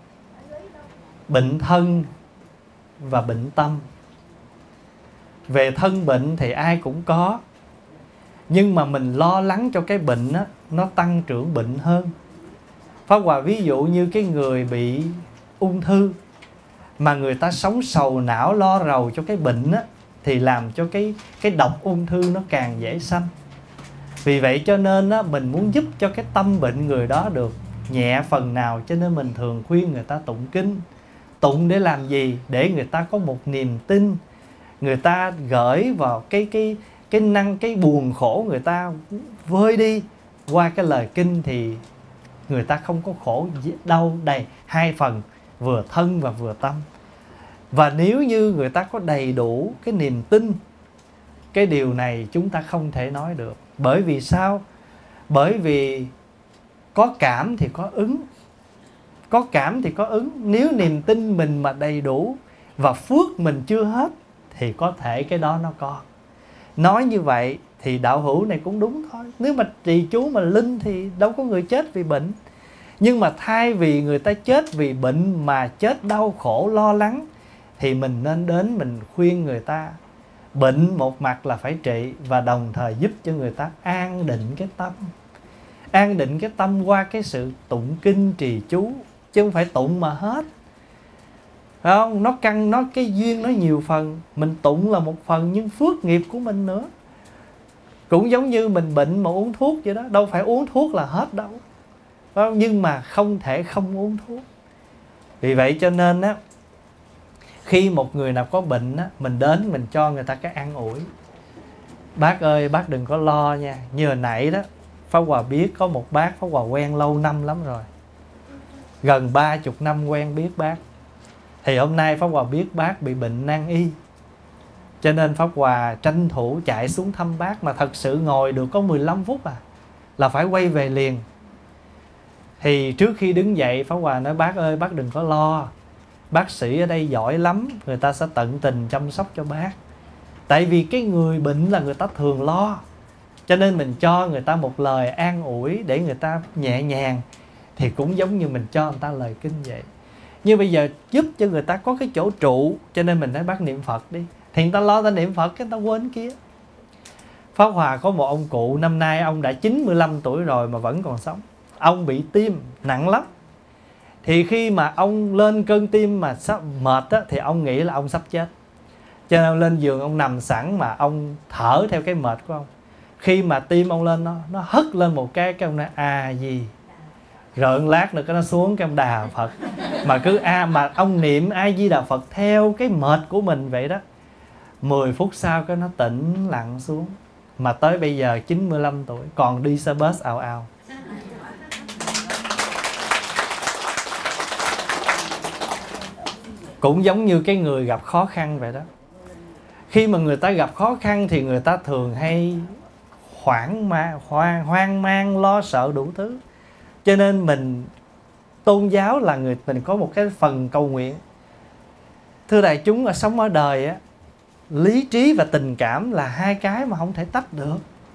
bệnh thân và bệnh tâm. Về thân bệnh thì ai cũng có, nhưng mà mình lo lắng cho cái bệnh đó, nó tăng trưởng bệnh hơn. Pháp Hòa ví dụ như cái người bị ung thư, mà người ta sống sầu não lo rầu cho cái bệnh á, thì làm cho cái, cái độc ung thư nó càng dễ sanh. Vì vậy cho nên á, mình muốn giúp cho cái tâm bệnh người đó được nhẹ phần nào, cho nên mình thường khuyên người ta tụng kinh. Tụng để làm gì? Để người ta có một niềm tin, người ta gửi vào cái cái cái năng cái buồn khổ, người ta vơi đi qua cái lời kinh, thì người ta không có khổ đau đầy hai phần, vừa thân và vừa tâm. Và nếu như người ta có đầy đủ cái niềm tin, cái điều này chúng ta không thể nói được. Bởi vì sao? Bởi vì có cảm thì có ứng. Có cảm thì có ứng. Nếu niềm tin mình mà đầy đủ, và phước mình chưa hết thì có thể cái đó nó có. Nói như vậy thì đạo hữu này cũng đúng thôi. Nếu mà trì chú mà linh thì đâu có người chết vì bệnh. Nhưng mà thay vì người ta chết vì bệnh mà chết đau khổ lo lắng, thì mình nên đến mình khuyên người ta. Bệnh một mặt là phải trị, và đồng thời giúp cho người ta an định cái tâm. An định cái tâm qua cái sự tụng kinh trì chú, chứ không phải tụng mà hết. Phải không? Nó căn, nó cái duyên nó nhiều phần. Mình tụng là một phần, nhưng phước nghiệp của mình nữa. Cũng giống như mình bệnh mà uống thuốc vậy đó. Đâu phải uống thuốc là hết đâu. Phải không? Nhưng mà không thể không uống thuốc. Vì vậy cho nên á, khi một người nào có bệnh á, mình đến mình cho người ta cái an ủi. Bác ơi, bác đừng có lo nha. Như hồi nãy đó, Pháp Hòa biết có một bác Pháp Hòa quen lâu năm lắm rồi, gần ba chục năm quen biết bác. Thì hôm nay Pháp Hòa biết bác bị bệnh nan y, cho nên Pháp Hòa tranh thủ chạy xuống thăm bác. Mà thật sự ngồi được có mười lăm phút à, là phải quay về liền. Thì trước khi đứng dậy, Pháp Hòa nói bác ơi, bác đừng có lo, bác sĩ ở đây giỏi lắm, người ta sẽ tận tình chăm sóc cho bác. Tại vì cái người bệnh là người ta thường lo, cho nên mình cho người ta một lời an ủi để người ta nhẹ nhàng. Thì cũng giống như mình cho người ta lời kinh vậy. Như bây giờ giúp cho người ta có cái chỗ trụ, cho nên mình nói bác niệm Phật đi. Thì người ta lo ta niệm Phật, cái người ta quên kia. Pháp Hòa có một ông cụ, năm nay ông đã chín mươi lăm tuổi rồi mà vẫn còn sống. Ông bị tim nặng lắm. Thì khi mà ông lên cơn tim mà sắp mệt á, thì ông nghĩ là ông sắp chết. Cho nên ông lên giường, ông nằm sẵn mà ông thở theo cái mệt của ông. Khi mà tim ông lên, nó nó hất lên một cái, cái ông nói a gì. Rồi lát nữa cái nó xuống, cái ông đà Phật. Mà cứ a à, mà ông niệm A Di Đà Phật theo cái mệt của mình vậy đó. Mười phút sau cái nó tĩnh lặng xuống. Mà tới bây giờ chín mươi lăm tuổi còn đi xe bus ào ào. Cũng giống như cái người gặp khó khăn vậy đó. Khi mà người ta gặp khó khăn thì người ta thường hay hoảng ma, hoang, hoang mang, lo sợ đủ thứ. Cho nên mình tôn giáo là người mình có một cái phần cầu nguyện. Thưa đại chúng, ở sống ở đời á, lý trí và tình cảm là hai cái mà không thể tách được.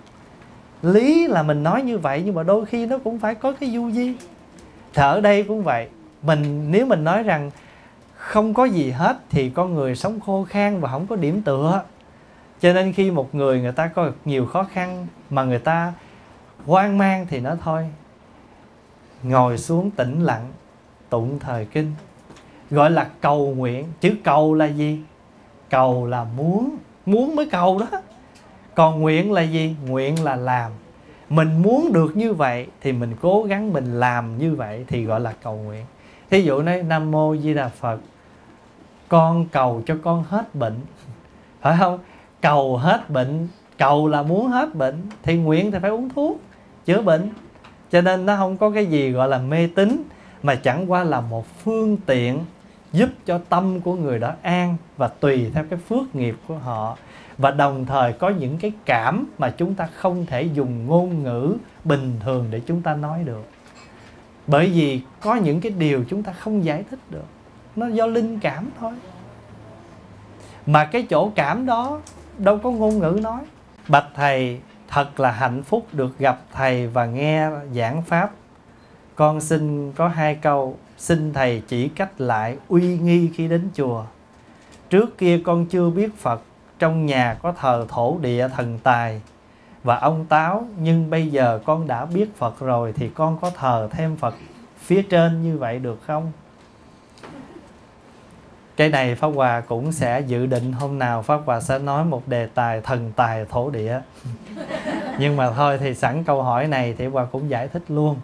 Lý là mình nói như vậy, nhưng mà đôi khi nó cũng phải có cái du di. Thì ở đây cũng vậy. Mình nếu mình nói rằng không có gì hết thì con người sống khô khan và không có điểm tựa. Cho nên khi một người người ta có nhiều khó khăn mà người ta hoang mang thì nói thôi, ngồi xuống tĩnh lặng, tụng thời kinh, gọi là cầu nguyện. Chữ cầu là gì? Cầu là muốn, muốn mới cầu đó. Còn nguyện là gì? Nguyện là làm. Mình muốn được như vậy thì mình cố gắng mình làm như vậy thì gọi là cầu nguyện. Thí dụ nói Nam Mô Di Đà Phật, con cầu cho con hết bệnh. Phải không? Cầu hết bệnh, cầu là muốn hết bệnh, thì nguyện thì phải uống thuốc chữa bệnh. Cho nên nó không có cái gì gọi là mê tín, mà chẳng qua là một phương tiện giúp cho tâm của người đó an, và tùy theo cái phước nghiệp của họ. Và đồng thời có những cái cảm mà chúng ta không thể dùng ngôn ngữ bình thường để chúng ta nói được. Bởi vì có những cái điều chúng ta không giải thích được, nó do linh cảm thôi. Mà cái chỗ cảm đó đâu có ngôn ngữ nói. Bạch thầy, thật là hạnh phúc được gặp thầy và nghe giảng pháp. Con xin có hai câu, xin thầy chỉ cách lại uy nghi khi đến chùa. Trước kia con chưa biết Phật, trong nhà có thờ thổ địa thần tài và ông Táo, nhưng bây giờ con đã biết Phật rồi thì con có thờ thêm Phật phía trên như vậy được không? Cái này Pháp Hòa cũng sẽ dự định hôm nào Pháp Hòa sẽ nói một đề tài thần tài thổ địa. Nhưng mà thôi thì sẵn câu hỏi này thì Hòa cũng giải thích luôn.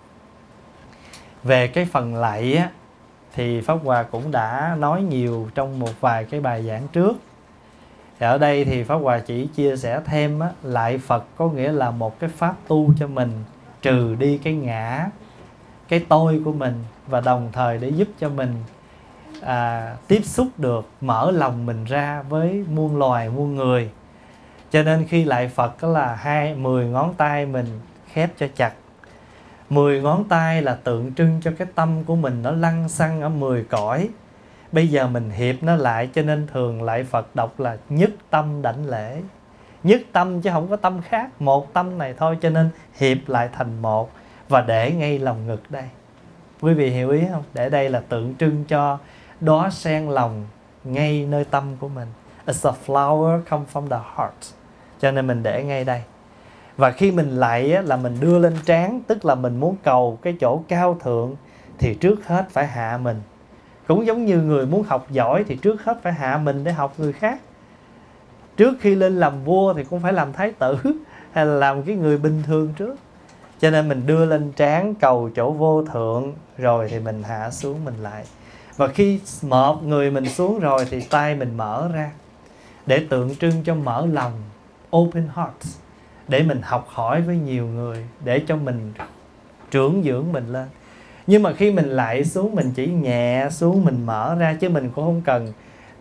Về cái phần lạy á, thì Pháp Hòa cũng đã nói nhiều trong một vài cái bài giảng trước. Thì ở đây thì Pháp Hòa chỉ chia sẻ thêm á, lạy Phật có nghĩa là một cái pháp tu cho mình, trừ đi cái ngã, cái tôi của mình, và đồng thời để giúp cho mình à, tiếp xúc được, mở lòng mình ra với muôn loài, muôn người. Cho nên khi lạy Phật đó là hai, mười ngón tay mình khép cho chặt. Mười ngón tay là tượng trưng cho cái tâm của mình nó lăn xăng ở mười cõi. Bây giờ mình hiệp nó lại, cho nên thường lại Phật đọc là nhất tâm đảnh lễ. Nhất tâm chứ không có tâm khác, một tâm này thôi, cho nên hiệp lại thành một và để ngay lòng ngực đây. Quý vị hiểu ý không? Để đây là tượng trưng cho đóa sen lòng ngay nơi tâm của mình. It's a flower come from the heart. Cho nên mình để ngay đây. Và khi mình lạy á, là mình đưa lên trán, tức là mình muốn cầu cái chỗ cao thượng thì trước hết phải hạ mình. Cũng giống như người muốn học giỏi thì trước hết phải hạ mình để học người khác. Trước khi lên làm vua thì cũng phải làm thái tử hay là làm cái người bình thường trước. Cho nên mình đưa lên trán cầu chỗ vô thượng, rồi thì mình hạ xuống mình lại. Và khi một người mình xuống rồi thì tay mình mở ra, để tượng trưng cho mở lòng, open heart, để mình học hỏi với nhiều người, để cho mình trưởng dưỡng mình lên. Nhưng mà khi mình lại xuống, mình chỉ nhẹ xuống, mình mở ra, chứ mình cũng không cần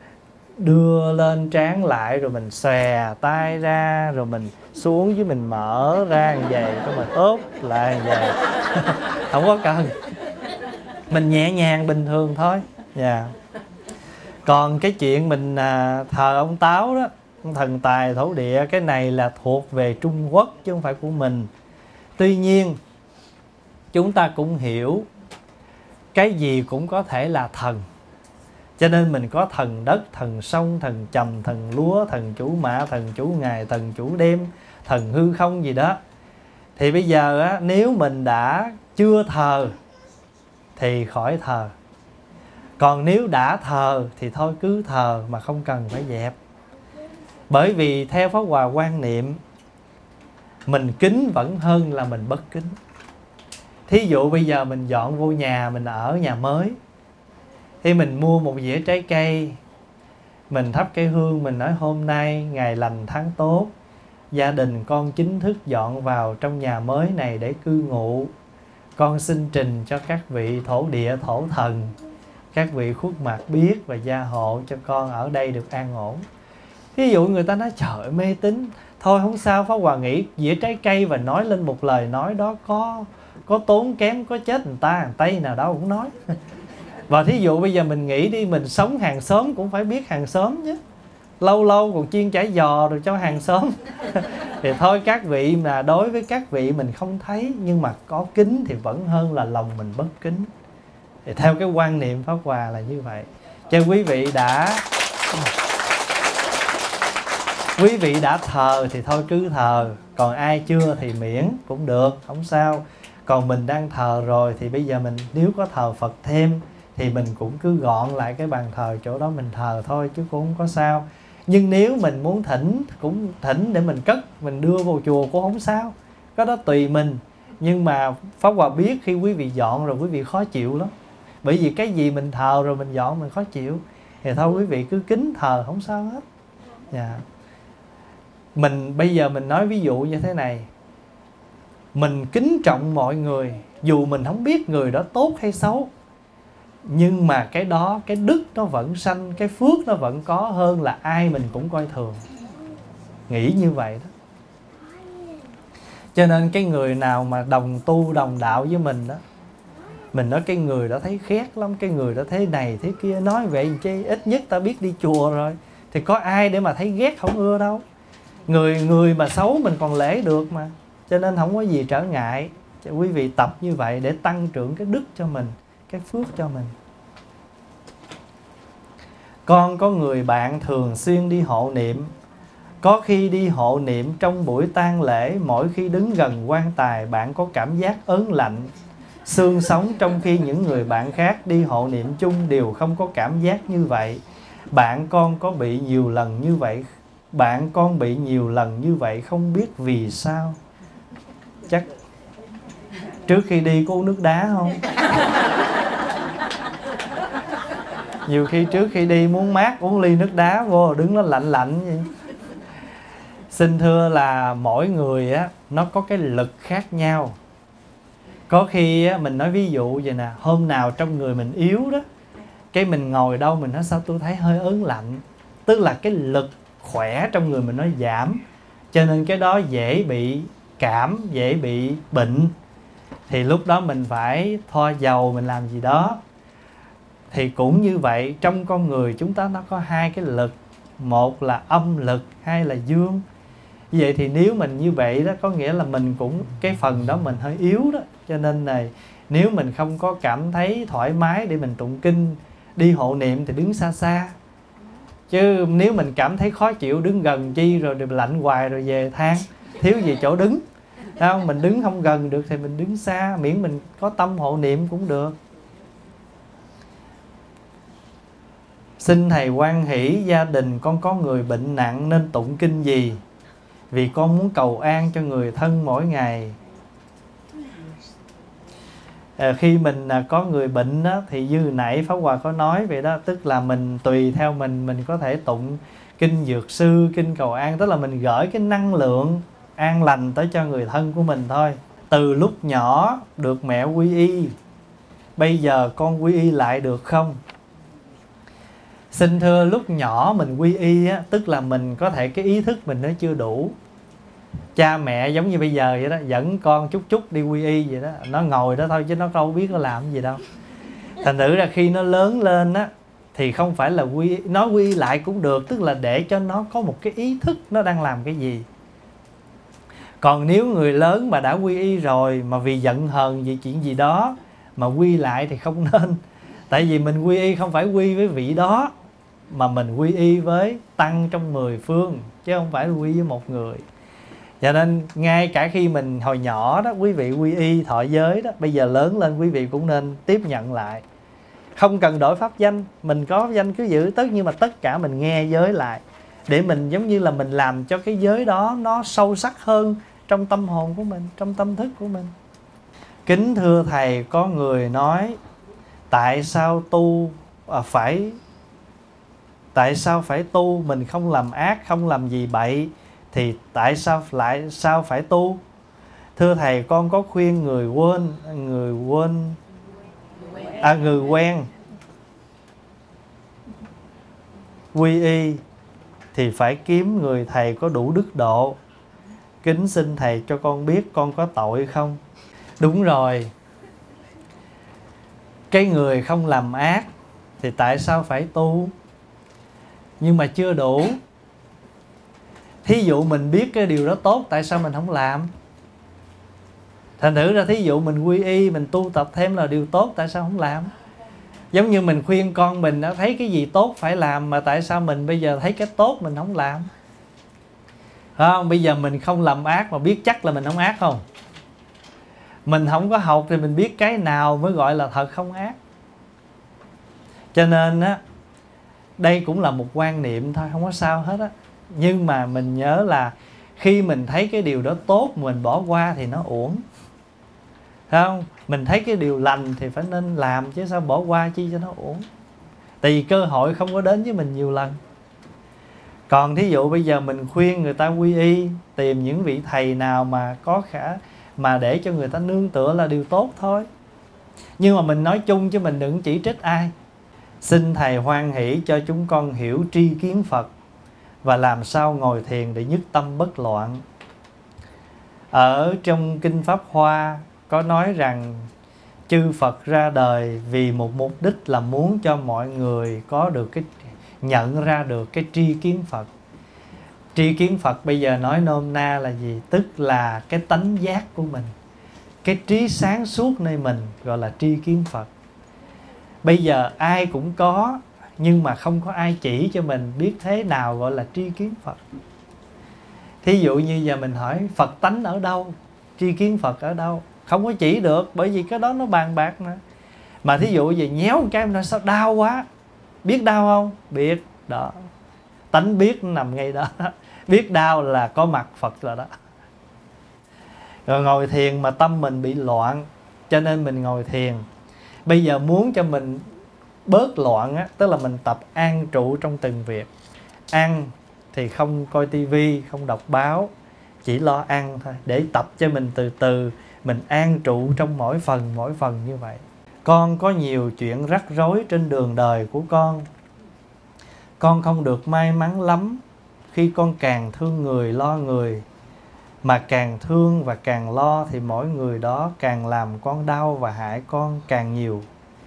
đưa lên trán lại rồi mình xòe tay ra, rồi mình xuống với mình mở ra như vậy, rồi mình ốp lại như vậy. Không có cần. Mình nhẹ nhàng bình thường thôi. Yeah. Còn cái chuyện mình à, thờ ông Táo đó, ông thần tài thổ địa, cái này là thuộc về Trung Quốc chứ không phải của mình. Tuy nhiên chúng ta cũng hiểu cái gì cũng có thể là thần. Cho nên mình có thần đất, thần sông, thần trầm, thần lúa, thần chủ mã, thần chủ ngày, thần chủ đêm, thần hư không gì đó. Thì bây giờ á, nếu mình đã chưa thờ thì khỏi thờ. Còn nếu đã thờ thì thôi cứ thờ mà không cần phải dẹp. Bởi vì theo Pháp Hòa quan niệm, mình kính vẫn hơn là mình bất kính. Thí dụ bây giờ mình dọn vô nhà, mình ở nhà mới, thì mình mua một dĩa trái cây, mình thắp cây hương, mình nói hôm nay ngày lành tháng tốt, gia đình con chính thức dọn vào trong nhà mới này để cư ngụ. Con xin trình cho các vị thổ địa, thổ thần, các vị khuất mặt biết và gia hộ cho con ở đây được an ổn. Ví dụ người ta nói trời ơi, mê tín. Thôi không sao, Pháp Hòa nghĩ dĩa trái cây và nói lên một lời nói đó có có tốn kém, có chết người ta, người Tây nào đó cũng nói. Và thí dụ bây giờ mình nghĩ đi, mình sống hàng xóm cũng phải biết hàng xóm chứ. Lâu lâu còn chiên chả giò rồi cho hàng xóm. Thì thôi các vị mà đối với các vị mình không thấy, nhưng mà có kính thì vẫn hơn là lòng mình bất kính. Thì theo cái quan niệm Pháp Hòa là như vậy. Cho quý vị đã Quý vị đã thờ thì thôi cứ thờ. Còn ai chưa thì miễn cũng được, không sao. Còn mình đang thờ rồi thì bây giờ mình nếu có thờ Phật thêm thì mình cũng cứ gọn lại cái bàn thờ chỗ đó mình thờ thôi, chứ cũng không có sao. Nhưng nếu mình muốn thỉnh, cũng thỉnh để mình cất, mình đưa vào chùa cũng không sao. Cái đó tùy mình. Nhưng mà Pháp Hòa biết khi quý vị dọn rồi quý vị khó chịu lắm. Bởi vì cái gì mình thờ rồi mình dọn mình khó chịu. Thì thôi quý vị cứ kính thờ không sao hết. Yeah. Mình bây giờ mình nói ví dụ như thế này. Mình kính trọng mọi người, dù mình không biết người đó tốt hay xấu, nhưng mà cái đó, cái đức nó vẫn sanh, cái phước nó vẫn có hơn là ai mình cũng coi thường. Nghĩ như vậy đó. Cho nên cái người nào mà đồng tu, đồng đạo với mình đó, mình nói cái người đó thấy khét lắm, cái người đó thế này thế kia, nói vậy chứ ít nhất ta biết đi chùa rồi, thì có ai để mà thấy ghét không ưa đâu. Người người mà xấu mình còn lễ được mà. Cho nên không có gì trở ngại. Cho quý vị tập như vậy để tăng trưởng cái đức cho mình, cái phước cho mình. Con có người bạn thường xuyên đi hộ niệm. Có khi đi hộ niệm trong buổi tang lễ, mỗi khi đứng gần quan tài bạn có cảm giác ớn lạnh, xương sống, trong khi những người bạn khác đi hộ niệm chung đều không có cảm giác như vậy. Bạn con có bị nhiều lần như vậy. Bạn con bị nhiều lần như vậy, không biết vì sao. Chắc trước khi đi có uống nước đá không? Nhiều khi trước khi đi muốn mát uống ly nước đá vô, đứng nó lạnh lạnh vậy. Xin thưa là mỗi người á, nó có cái lực khác nhau. Có khi á, mình nói ví dụ vậy nè, hôm nào trong người mình yếu đó, cái mình ngồi đâu mình nói sao tôi thấy hơi ớn lạnh. Tức là cái lực khỏe trong người mình nó giảm, cho nên cái đó dễ bị cảm, dễ bị bệnh. Thì lúc đó mình phải thoa dầu, mình làm gì đó. Thì cũng như vậy, trong con người chúng ta nó có hai cái lực, một là âm lực, hai là dương. Vậy thì nếu mình như vậy đó, có nghĩa là mình cũng cái phần đó mình hơi yếu đó. Cho nên này, nếu mình không có cảm thấy thoải mái để mình tụng kinh, đi hộ niệm thì đứng xa xa. Chứ nếu mình cảm thấy khó chịu, đứng gần chi rồi lạnh hoài rồi về than, thiếu gì chỗ đứng. Không? Mình đứng không gần được thì mình đứng xa, miễn mình có tâm hộ niệm cũng được. Xin Thầy hoan hỷ, gia đình con có người bệnh nặng nên tụng kinh gì? Vì con muốn cầu an cho người thân mỗi ngày. À, khi mình à, có người bệnh đó, thì như nãy Pháp Hòa có nói vậy đó, tức là mình tùy theo mình, mình có thể tụng kinh dược sư, kinh cầu an, tức là mình gửi cái năng lượng an lành tới cho người thân của mình thôi. Từ lúc nhỏ được mẹ quy y, bây giờ con quy y lại được không? Xin thưa, lúc nhỏ mình quy y á, tức là mình có thể cái ý thức mình nó chưa đủ. Cha mẹ giống như bây giờ vậy đó, dẫn con chút chút đi quy y vậy đó, nó ngồi đó thôi chứ nó đâu biết nó làm gì đâu. Thành thử ra khi nó lớn lên á, thì không phải là quy nó quy y lại cũng được, tức là để cho nó có một cái ý thức nó đang làm cái gì. Còn nếu người lớn mà đã quy y rồi mà vì giận hờn vì chuyện gì đó mà quy lại thì không nên. Tại vì mình quy y không phải quy với vị đó, mà mình quy y với tăng trong mười phương, chứ không phải quy với một người. Cho nên ngay cả khi mình hồi nhỏ đó, quý vị quy y thọ giới đó, bây giờ lớn lên quý vị cũng nên tiếp nhận lại. Không cần đổi pháp danh, mình có pháp danh cứ giữ tất, nhưng mà tất cả mình nghe giới lại, để mình giống như là mình làm cho cái giới đó nó sâu sắc hơn trong tâm hồn của mình, trong tâm thức của mình. Kính thưa Thầy, có người nói tại sao tu à, phải tại sao phải tu, mình không làm ác, không làm gì bậy thì tại sao lại sao phải tu? Thưa Thầy, con có khuyên người quên người quên à người quen quy y thì phải kiếm người thầy có đủ đức độ. Kính xin Thầy cho con biết con có tội không? Đúng rồi, cái người không làm ác thì tại sao phải tu? Nhưng mà chưa đủ. Thí dụ mình biết cái điều đó tốt, tại sao mình không làm? Thành thử ra thí dụ mình quy y, mình tu tập thêm là điều tốt, tại sao không làm? Giống như mình khuyên con mình đã thấy cái gì tốt phải làm, mà tại sao mình bây giờ thấy cái tốt mình không làm? Không, bây giờ mình không làm ác mà biết chắc là mình không ác không? Mình không có học thì mình biết cái nào mới gọi là thật không ác. Cho nên á, đây cũng là một quan niệm thôi, không có sao hết á. Nhưng mà mình nhớ là khi mình thấy cái điều đó tốt mình bỏ qua thì nó uổng. Thấy không? Mình thấy cái điều lành thì phải nên làm, chứ sao bỏ qua chi cho nó uổng. Tại vì cơ hội không có đến với mình nhiều lần. Còn thí dụ bây giờ mình khuyên người ta quy y, tìm những vị thầy nào mà có khả mà để cho người ta nương tựa là điều tốt thôi. Nhưng mà mình nói chung chứ mình đừng chỉ trích ai. Xin Thầy hoan hỷ cho chúng con hiểu tri kiến Phật và làm sao ngồi thiền để nhất tâm bất loạn. Ở trong Kinh Pháp Hoa có nói rằng chư Phật ra đời vì một mục đích là muốn cho mọi người có được cái nhận ra được cái tri kiến Phật. Tri kiến Phật bây giờ nói nôm na là gì? Tức là cái tánh giác của mình, cái trí sáng suốt nơi mình gọi là tri kiến Phật. Bây giờ ai cũng có, nhưng mà không có ai chỉ cho mình biết thế nào gọi là tri kiến Phật. Thí dụ như giờ mình hỏi Phật tánh ở đâu, tri kiến Phật ở đâu, không có chỉ được, bởi vì cái đó nó bàn bạc nữa. Mà thí dụ về nhéo một cái nó sao đau quá, biết đau không? Biết đó, tánh biết nằm ngay đó. Biết đau là có mặt Phật rồi đó. Rồi ngồi thiền mà tâm mình bị loạn, cho nên mình ngồi thiền. Bây giờ muốn cho mình bớt loạn á, tức là mình tập an trụ trong từng việc. Ăn thì không coi tivi, không đọc báo, chỉ lo ăn thôi, để tập cho mình từ từ mình an trụ trong mỗi phần mỗi phần như vậy. Con có nhiều chuyện rắc rối trên đường đời của con. Con không được may mắn lắm. Khi con càng thương người lo người, mà càng thương và càng lo thì mỗi người đó càng làm con đau và hại con càng nhiều.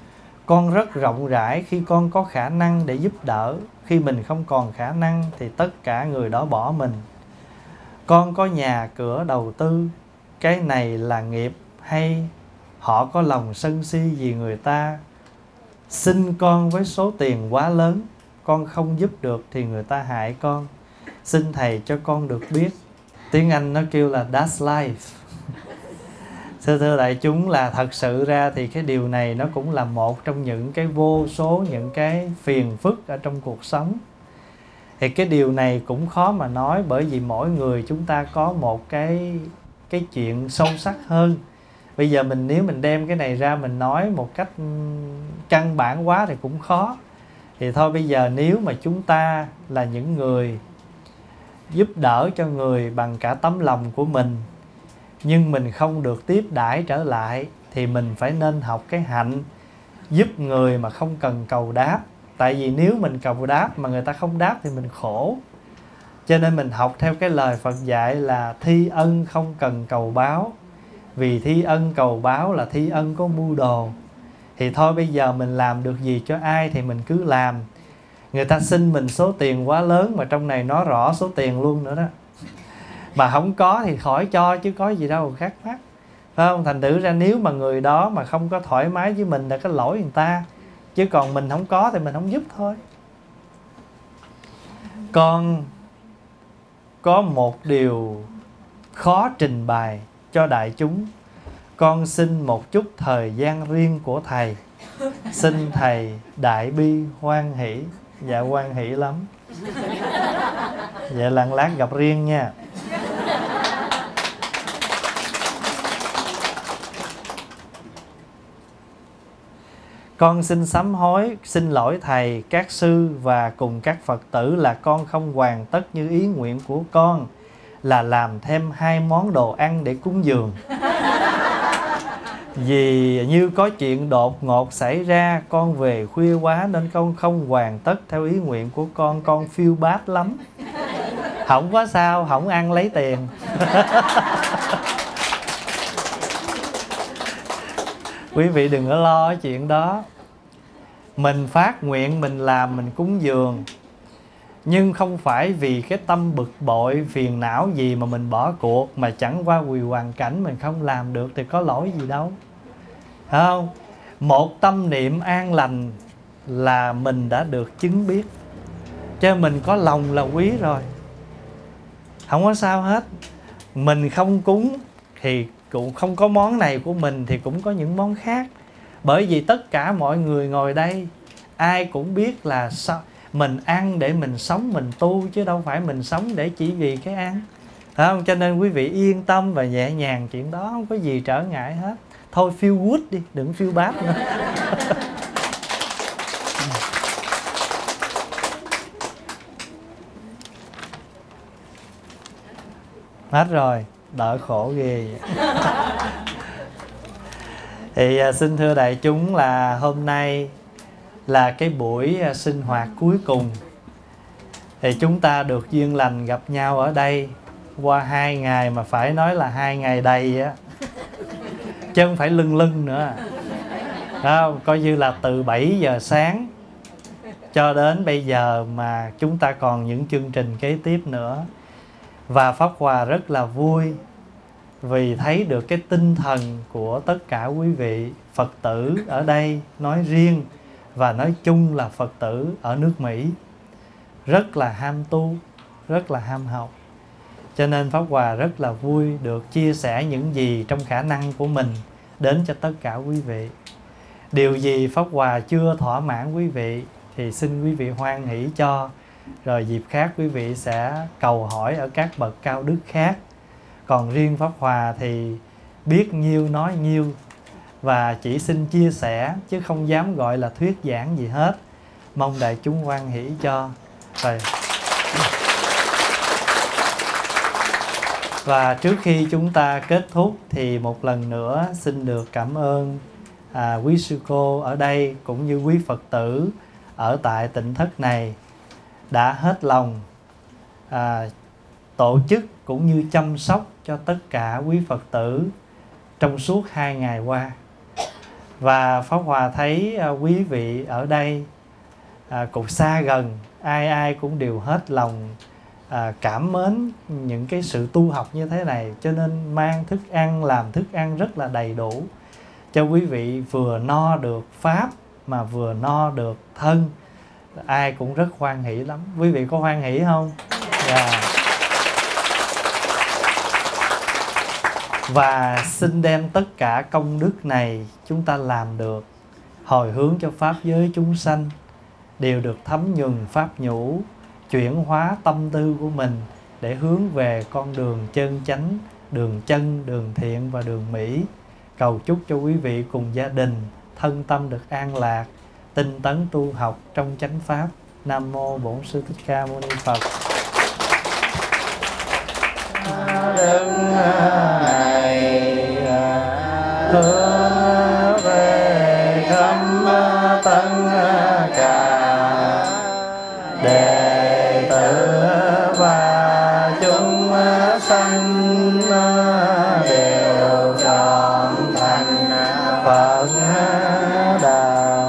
Con rất rộng rãi khi con có khả năng để giúp đỡ. Khi mình không còn khả năng thì tất cả người đó bỏ mình. Con có nhà cửa đầu tư, cái này là nghiệp hay họ có lòng sân si vì người ta xin con với số tiền quá lớn, con không giúp được thì người ta hại con. Xin Thầy cho con được biết. Tiếng Anh nó kêu là that's life. Thưa thưa đại chúng, là thật sự ra thì cái điều này nó cũng là một trong những cái vô số những cái phiền phức ở trong cuộc sống. Thì cái điều này cũng khó mà nói, bởi vì mỗi người chúng ta có một cái cái chuyện sâu sắc hơn. Bây giờ mình nếu mình đem cái này ra mình nói một cách căn bản quá thì cũng khó. Thì thôi bây giờ nếu mà chúng ta là những người giúp đỡ cho người bằng cả tấm lòng của mình, nhưng mình không được tiếp đãi trở lại, thì mình phải nên học cái hạnh giúp người mà không cần cầu đáp. Tại vì nếu mình cầu đáp mà người ta không đáp thì mình khổ. Cho nên mình học theo cái lời Phật dạy là thi ân không cần cầu báo. Vì thi ân cầu báo là thi ân có mưu đồ. Thì thôi bây giờ mình làm được gì cho ai thì mình cứ làm. Người ta xin mình số tiền quá lớn, mà trong này nói rõ số tiền luôn nữa đó. Mà không có thì khỏi cho, chứ có gì đâu khác mắc, phải không? Thành thử ra nếu mà người đó mà không có thoải mái với mình là cái lỗi người ta, chứ còn mình không có thì mình không giúp thôi. Con có một điều khó trình bày cho đại chúng. Con xin một chút thời gian riêng của Thầy. Xin Thầy đại bi hoan hỷ. Dạ hoan hỷ lắm. Vậy là lát gặp riêng nha. Con xin sám hối, xin lỗi Thầy, các sư và cùng các Phật tử là con không hoàn tất như ý nguyện của con, là làm thêm hai món đồ ăn để cúng dường. Vì như có chuyện đột ngột xảy ra, con về khuya quá nên con không hoàn tất theo ý nguyện của con. Con feel bad lắm. Không có sao, không ăn lấy tiền. Quý vị đừng có lo chuyện đó. Mình phát nguyện, mình làm, mình cúng dường, nhưng không phải vì cái tâm bực bội, phiền não gì mà mình bỏ cuộc, mà chẳng qua vì hoàn cảnh mình không làm được thì có lỗi gì đâu. Phải không? Một tâm niệm an lành là mình đã được chứng biết. Cho mình có lòng là quý rồi. Không có sao hết. Mình không cúng thì cũng không có món này của mình, thì cũng có những món khác. Bởi vì tất cả mọi người ngồi đây, ai cũng biết là sao mình ăn để mình sống, mình tu, chứ đâu phải mình sống để chỉ vì cái ăn. Phải không? Cho nên quý vị yên tâm và nhẹ nhàng, chuyện đó không có gì trở ngại hết. Thôi feel good đi, đừng feel bad nữa. Hết rồi, đỡ khổ ghê vậy. Thì xin thưa đại chúng là hôm nay là cái buổi sinh hoạt cuối cùng. Thì chúng ta được duyên lành gặp nhau ở đây qua hai ngày, mà phải nói là hai ngày đầy á, chứ không phải lưng lưng nữa. Không, coi như là từ bảy giờ sáng cho đến bây giờ mà chúng ta còn những chương trình kế tiếp nữa. Và Pháp Hòa rất là vui vì thấy được cái tinh thần của tất cả quý vị Phật tử ở đây nói riêng, và nói chung là Phật tử ở nước Mỹ rất là ham tu, rất là ham học. Cho nên Pháp Hòa rất là vui được chia sẻ những gì trong khả năng của mình đến cho tất cả quý vị. Điều gì Pháp Hòa chưa thỏa mãn quý vị thì xin quý vị hoan hỷ cho. Rồi dịp khác quý vị sẽ cầu hỏi ở các bậc cao đức khác. Còn riêng Pháp Hòa thì biết nhiêu nói nhiêu, và chỉ xin chia sẻ chứ không dám gọi là thuyết giảng gì hết. Mong đại chúng hoan hỷ cho. Rồi. Và trước khi chúng ta kết thúc thì một lần nữa xin được cảm ơn à, quý sư cô ở đây cũng như quý Phật tử ở tại tịnh thất này đã hết lòng à, tổ chức cũng như chăm sóc cho tất cả quý Phật tử trong suốt hai ngày qua. Và Pháp Hòa thấy à, quý vị ở đây à, cũng xa gần, ai ai cũng đều hết lòng à, cảm mến những cái sự tu học như thế này, cho nên mang thức ăn, làm thức ăn rất là đầy đủ cho quý vị vừa no được Pháp mà vừa no được thân. Ai cũng rất hoan hỷ lắm. Quý vị có hoan hỷ không? Dạ. Yeah. Và xin đem tất cả công đức này chúng ta làm được, hồi hướng cho Pháp giới chúng sanh đều được thấm nhuần Pháp nhũ, chuyển hóa tâm tư của mình để hướng về con đường chân chánh, đường chân, đường thiện và đường mỹ. Cầu chúc cho quý vị cùng gia đình thân tâm được an lạc, tinh tấn tu học trong chánh Pháp. Nam mô Bổn Sư Thích Ca Mâu Ni Phật. Đứng này hướng về khắp tất cả đệ tử và chúng sanh đều trọn thành Phật đạo.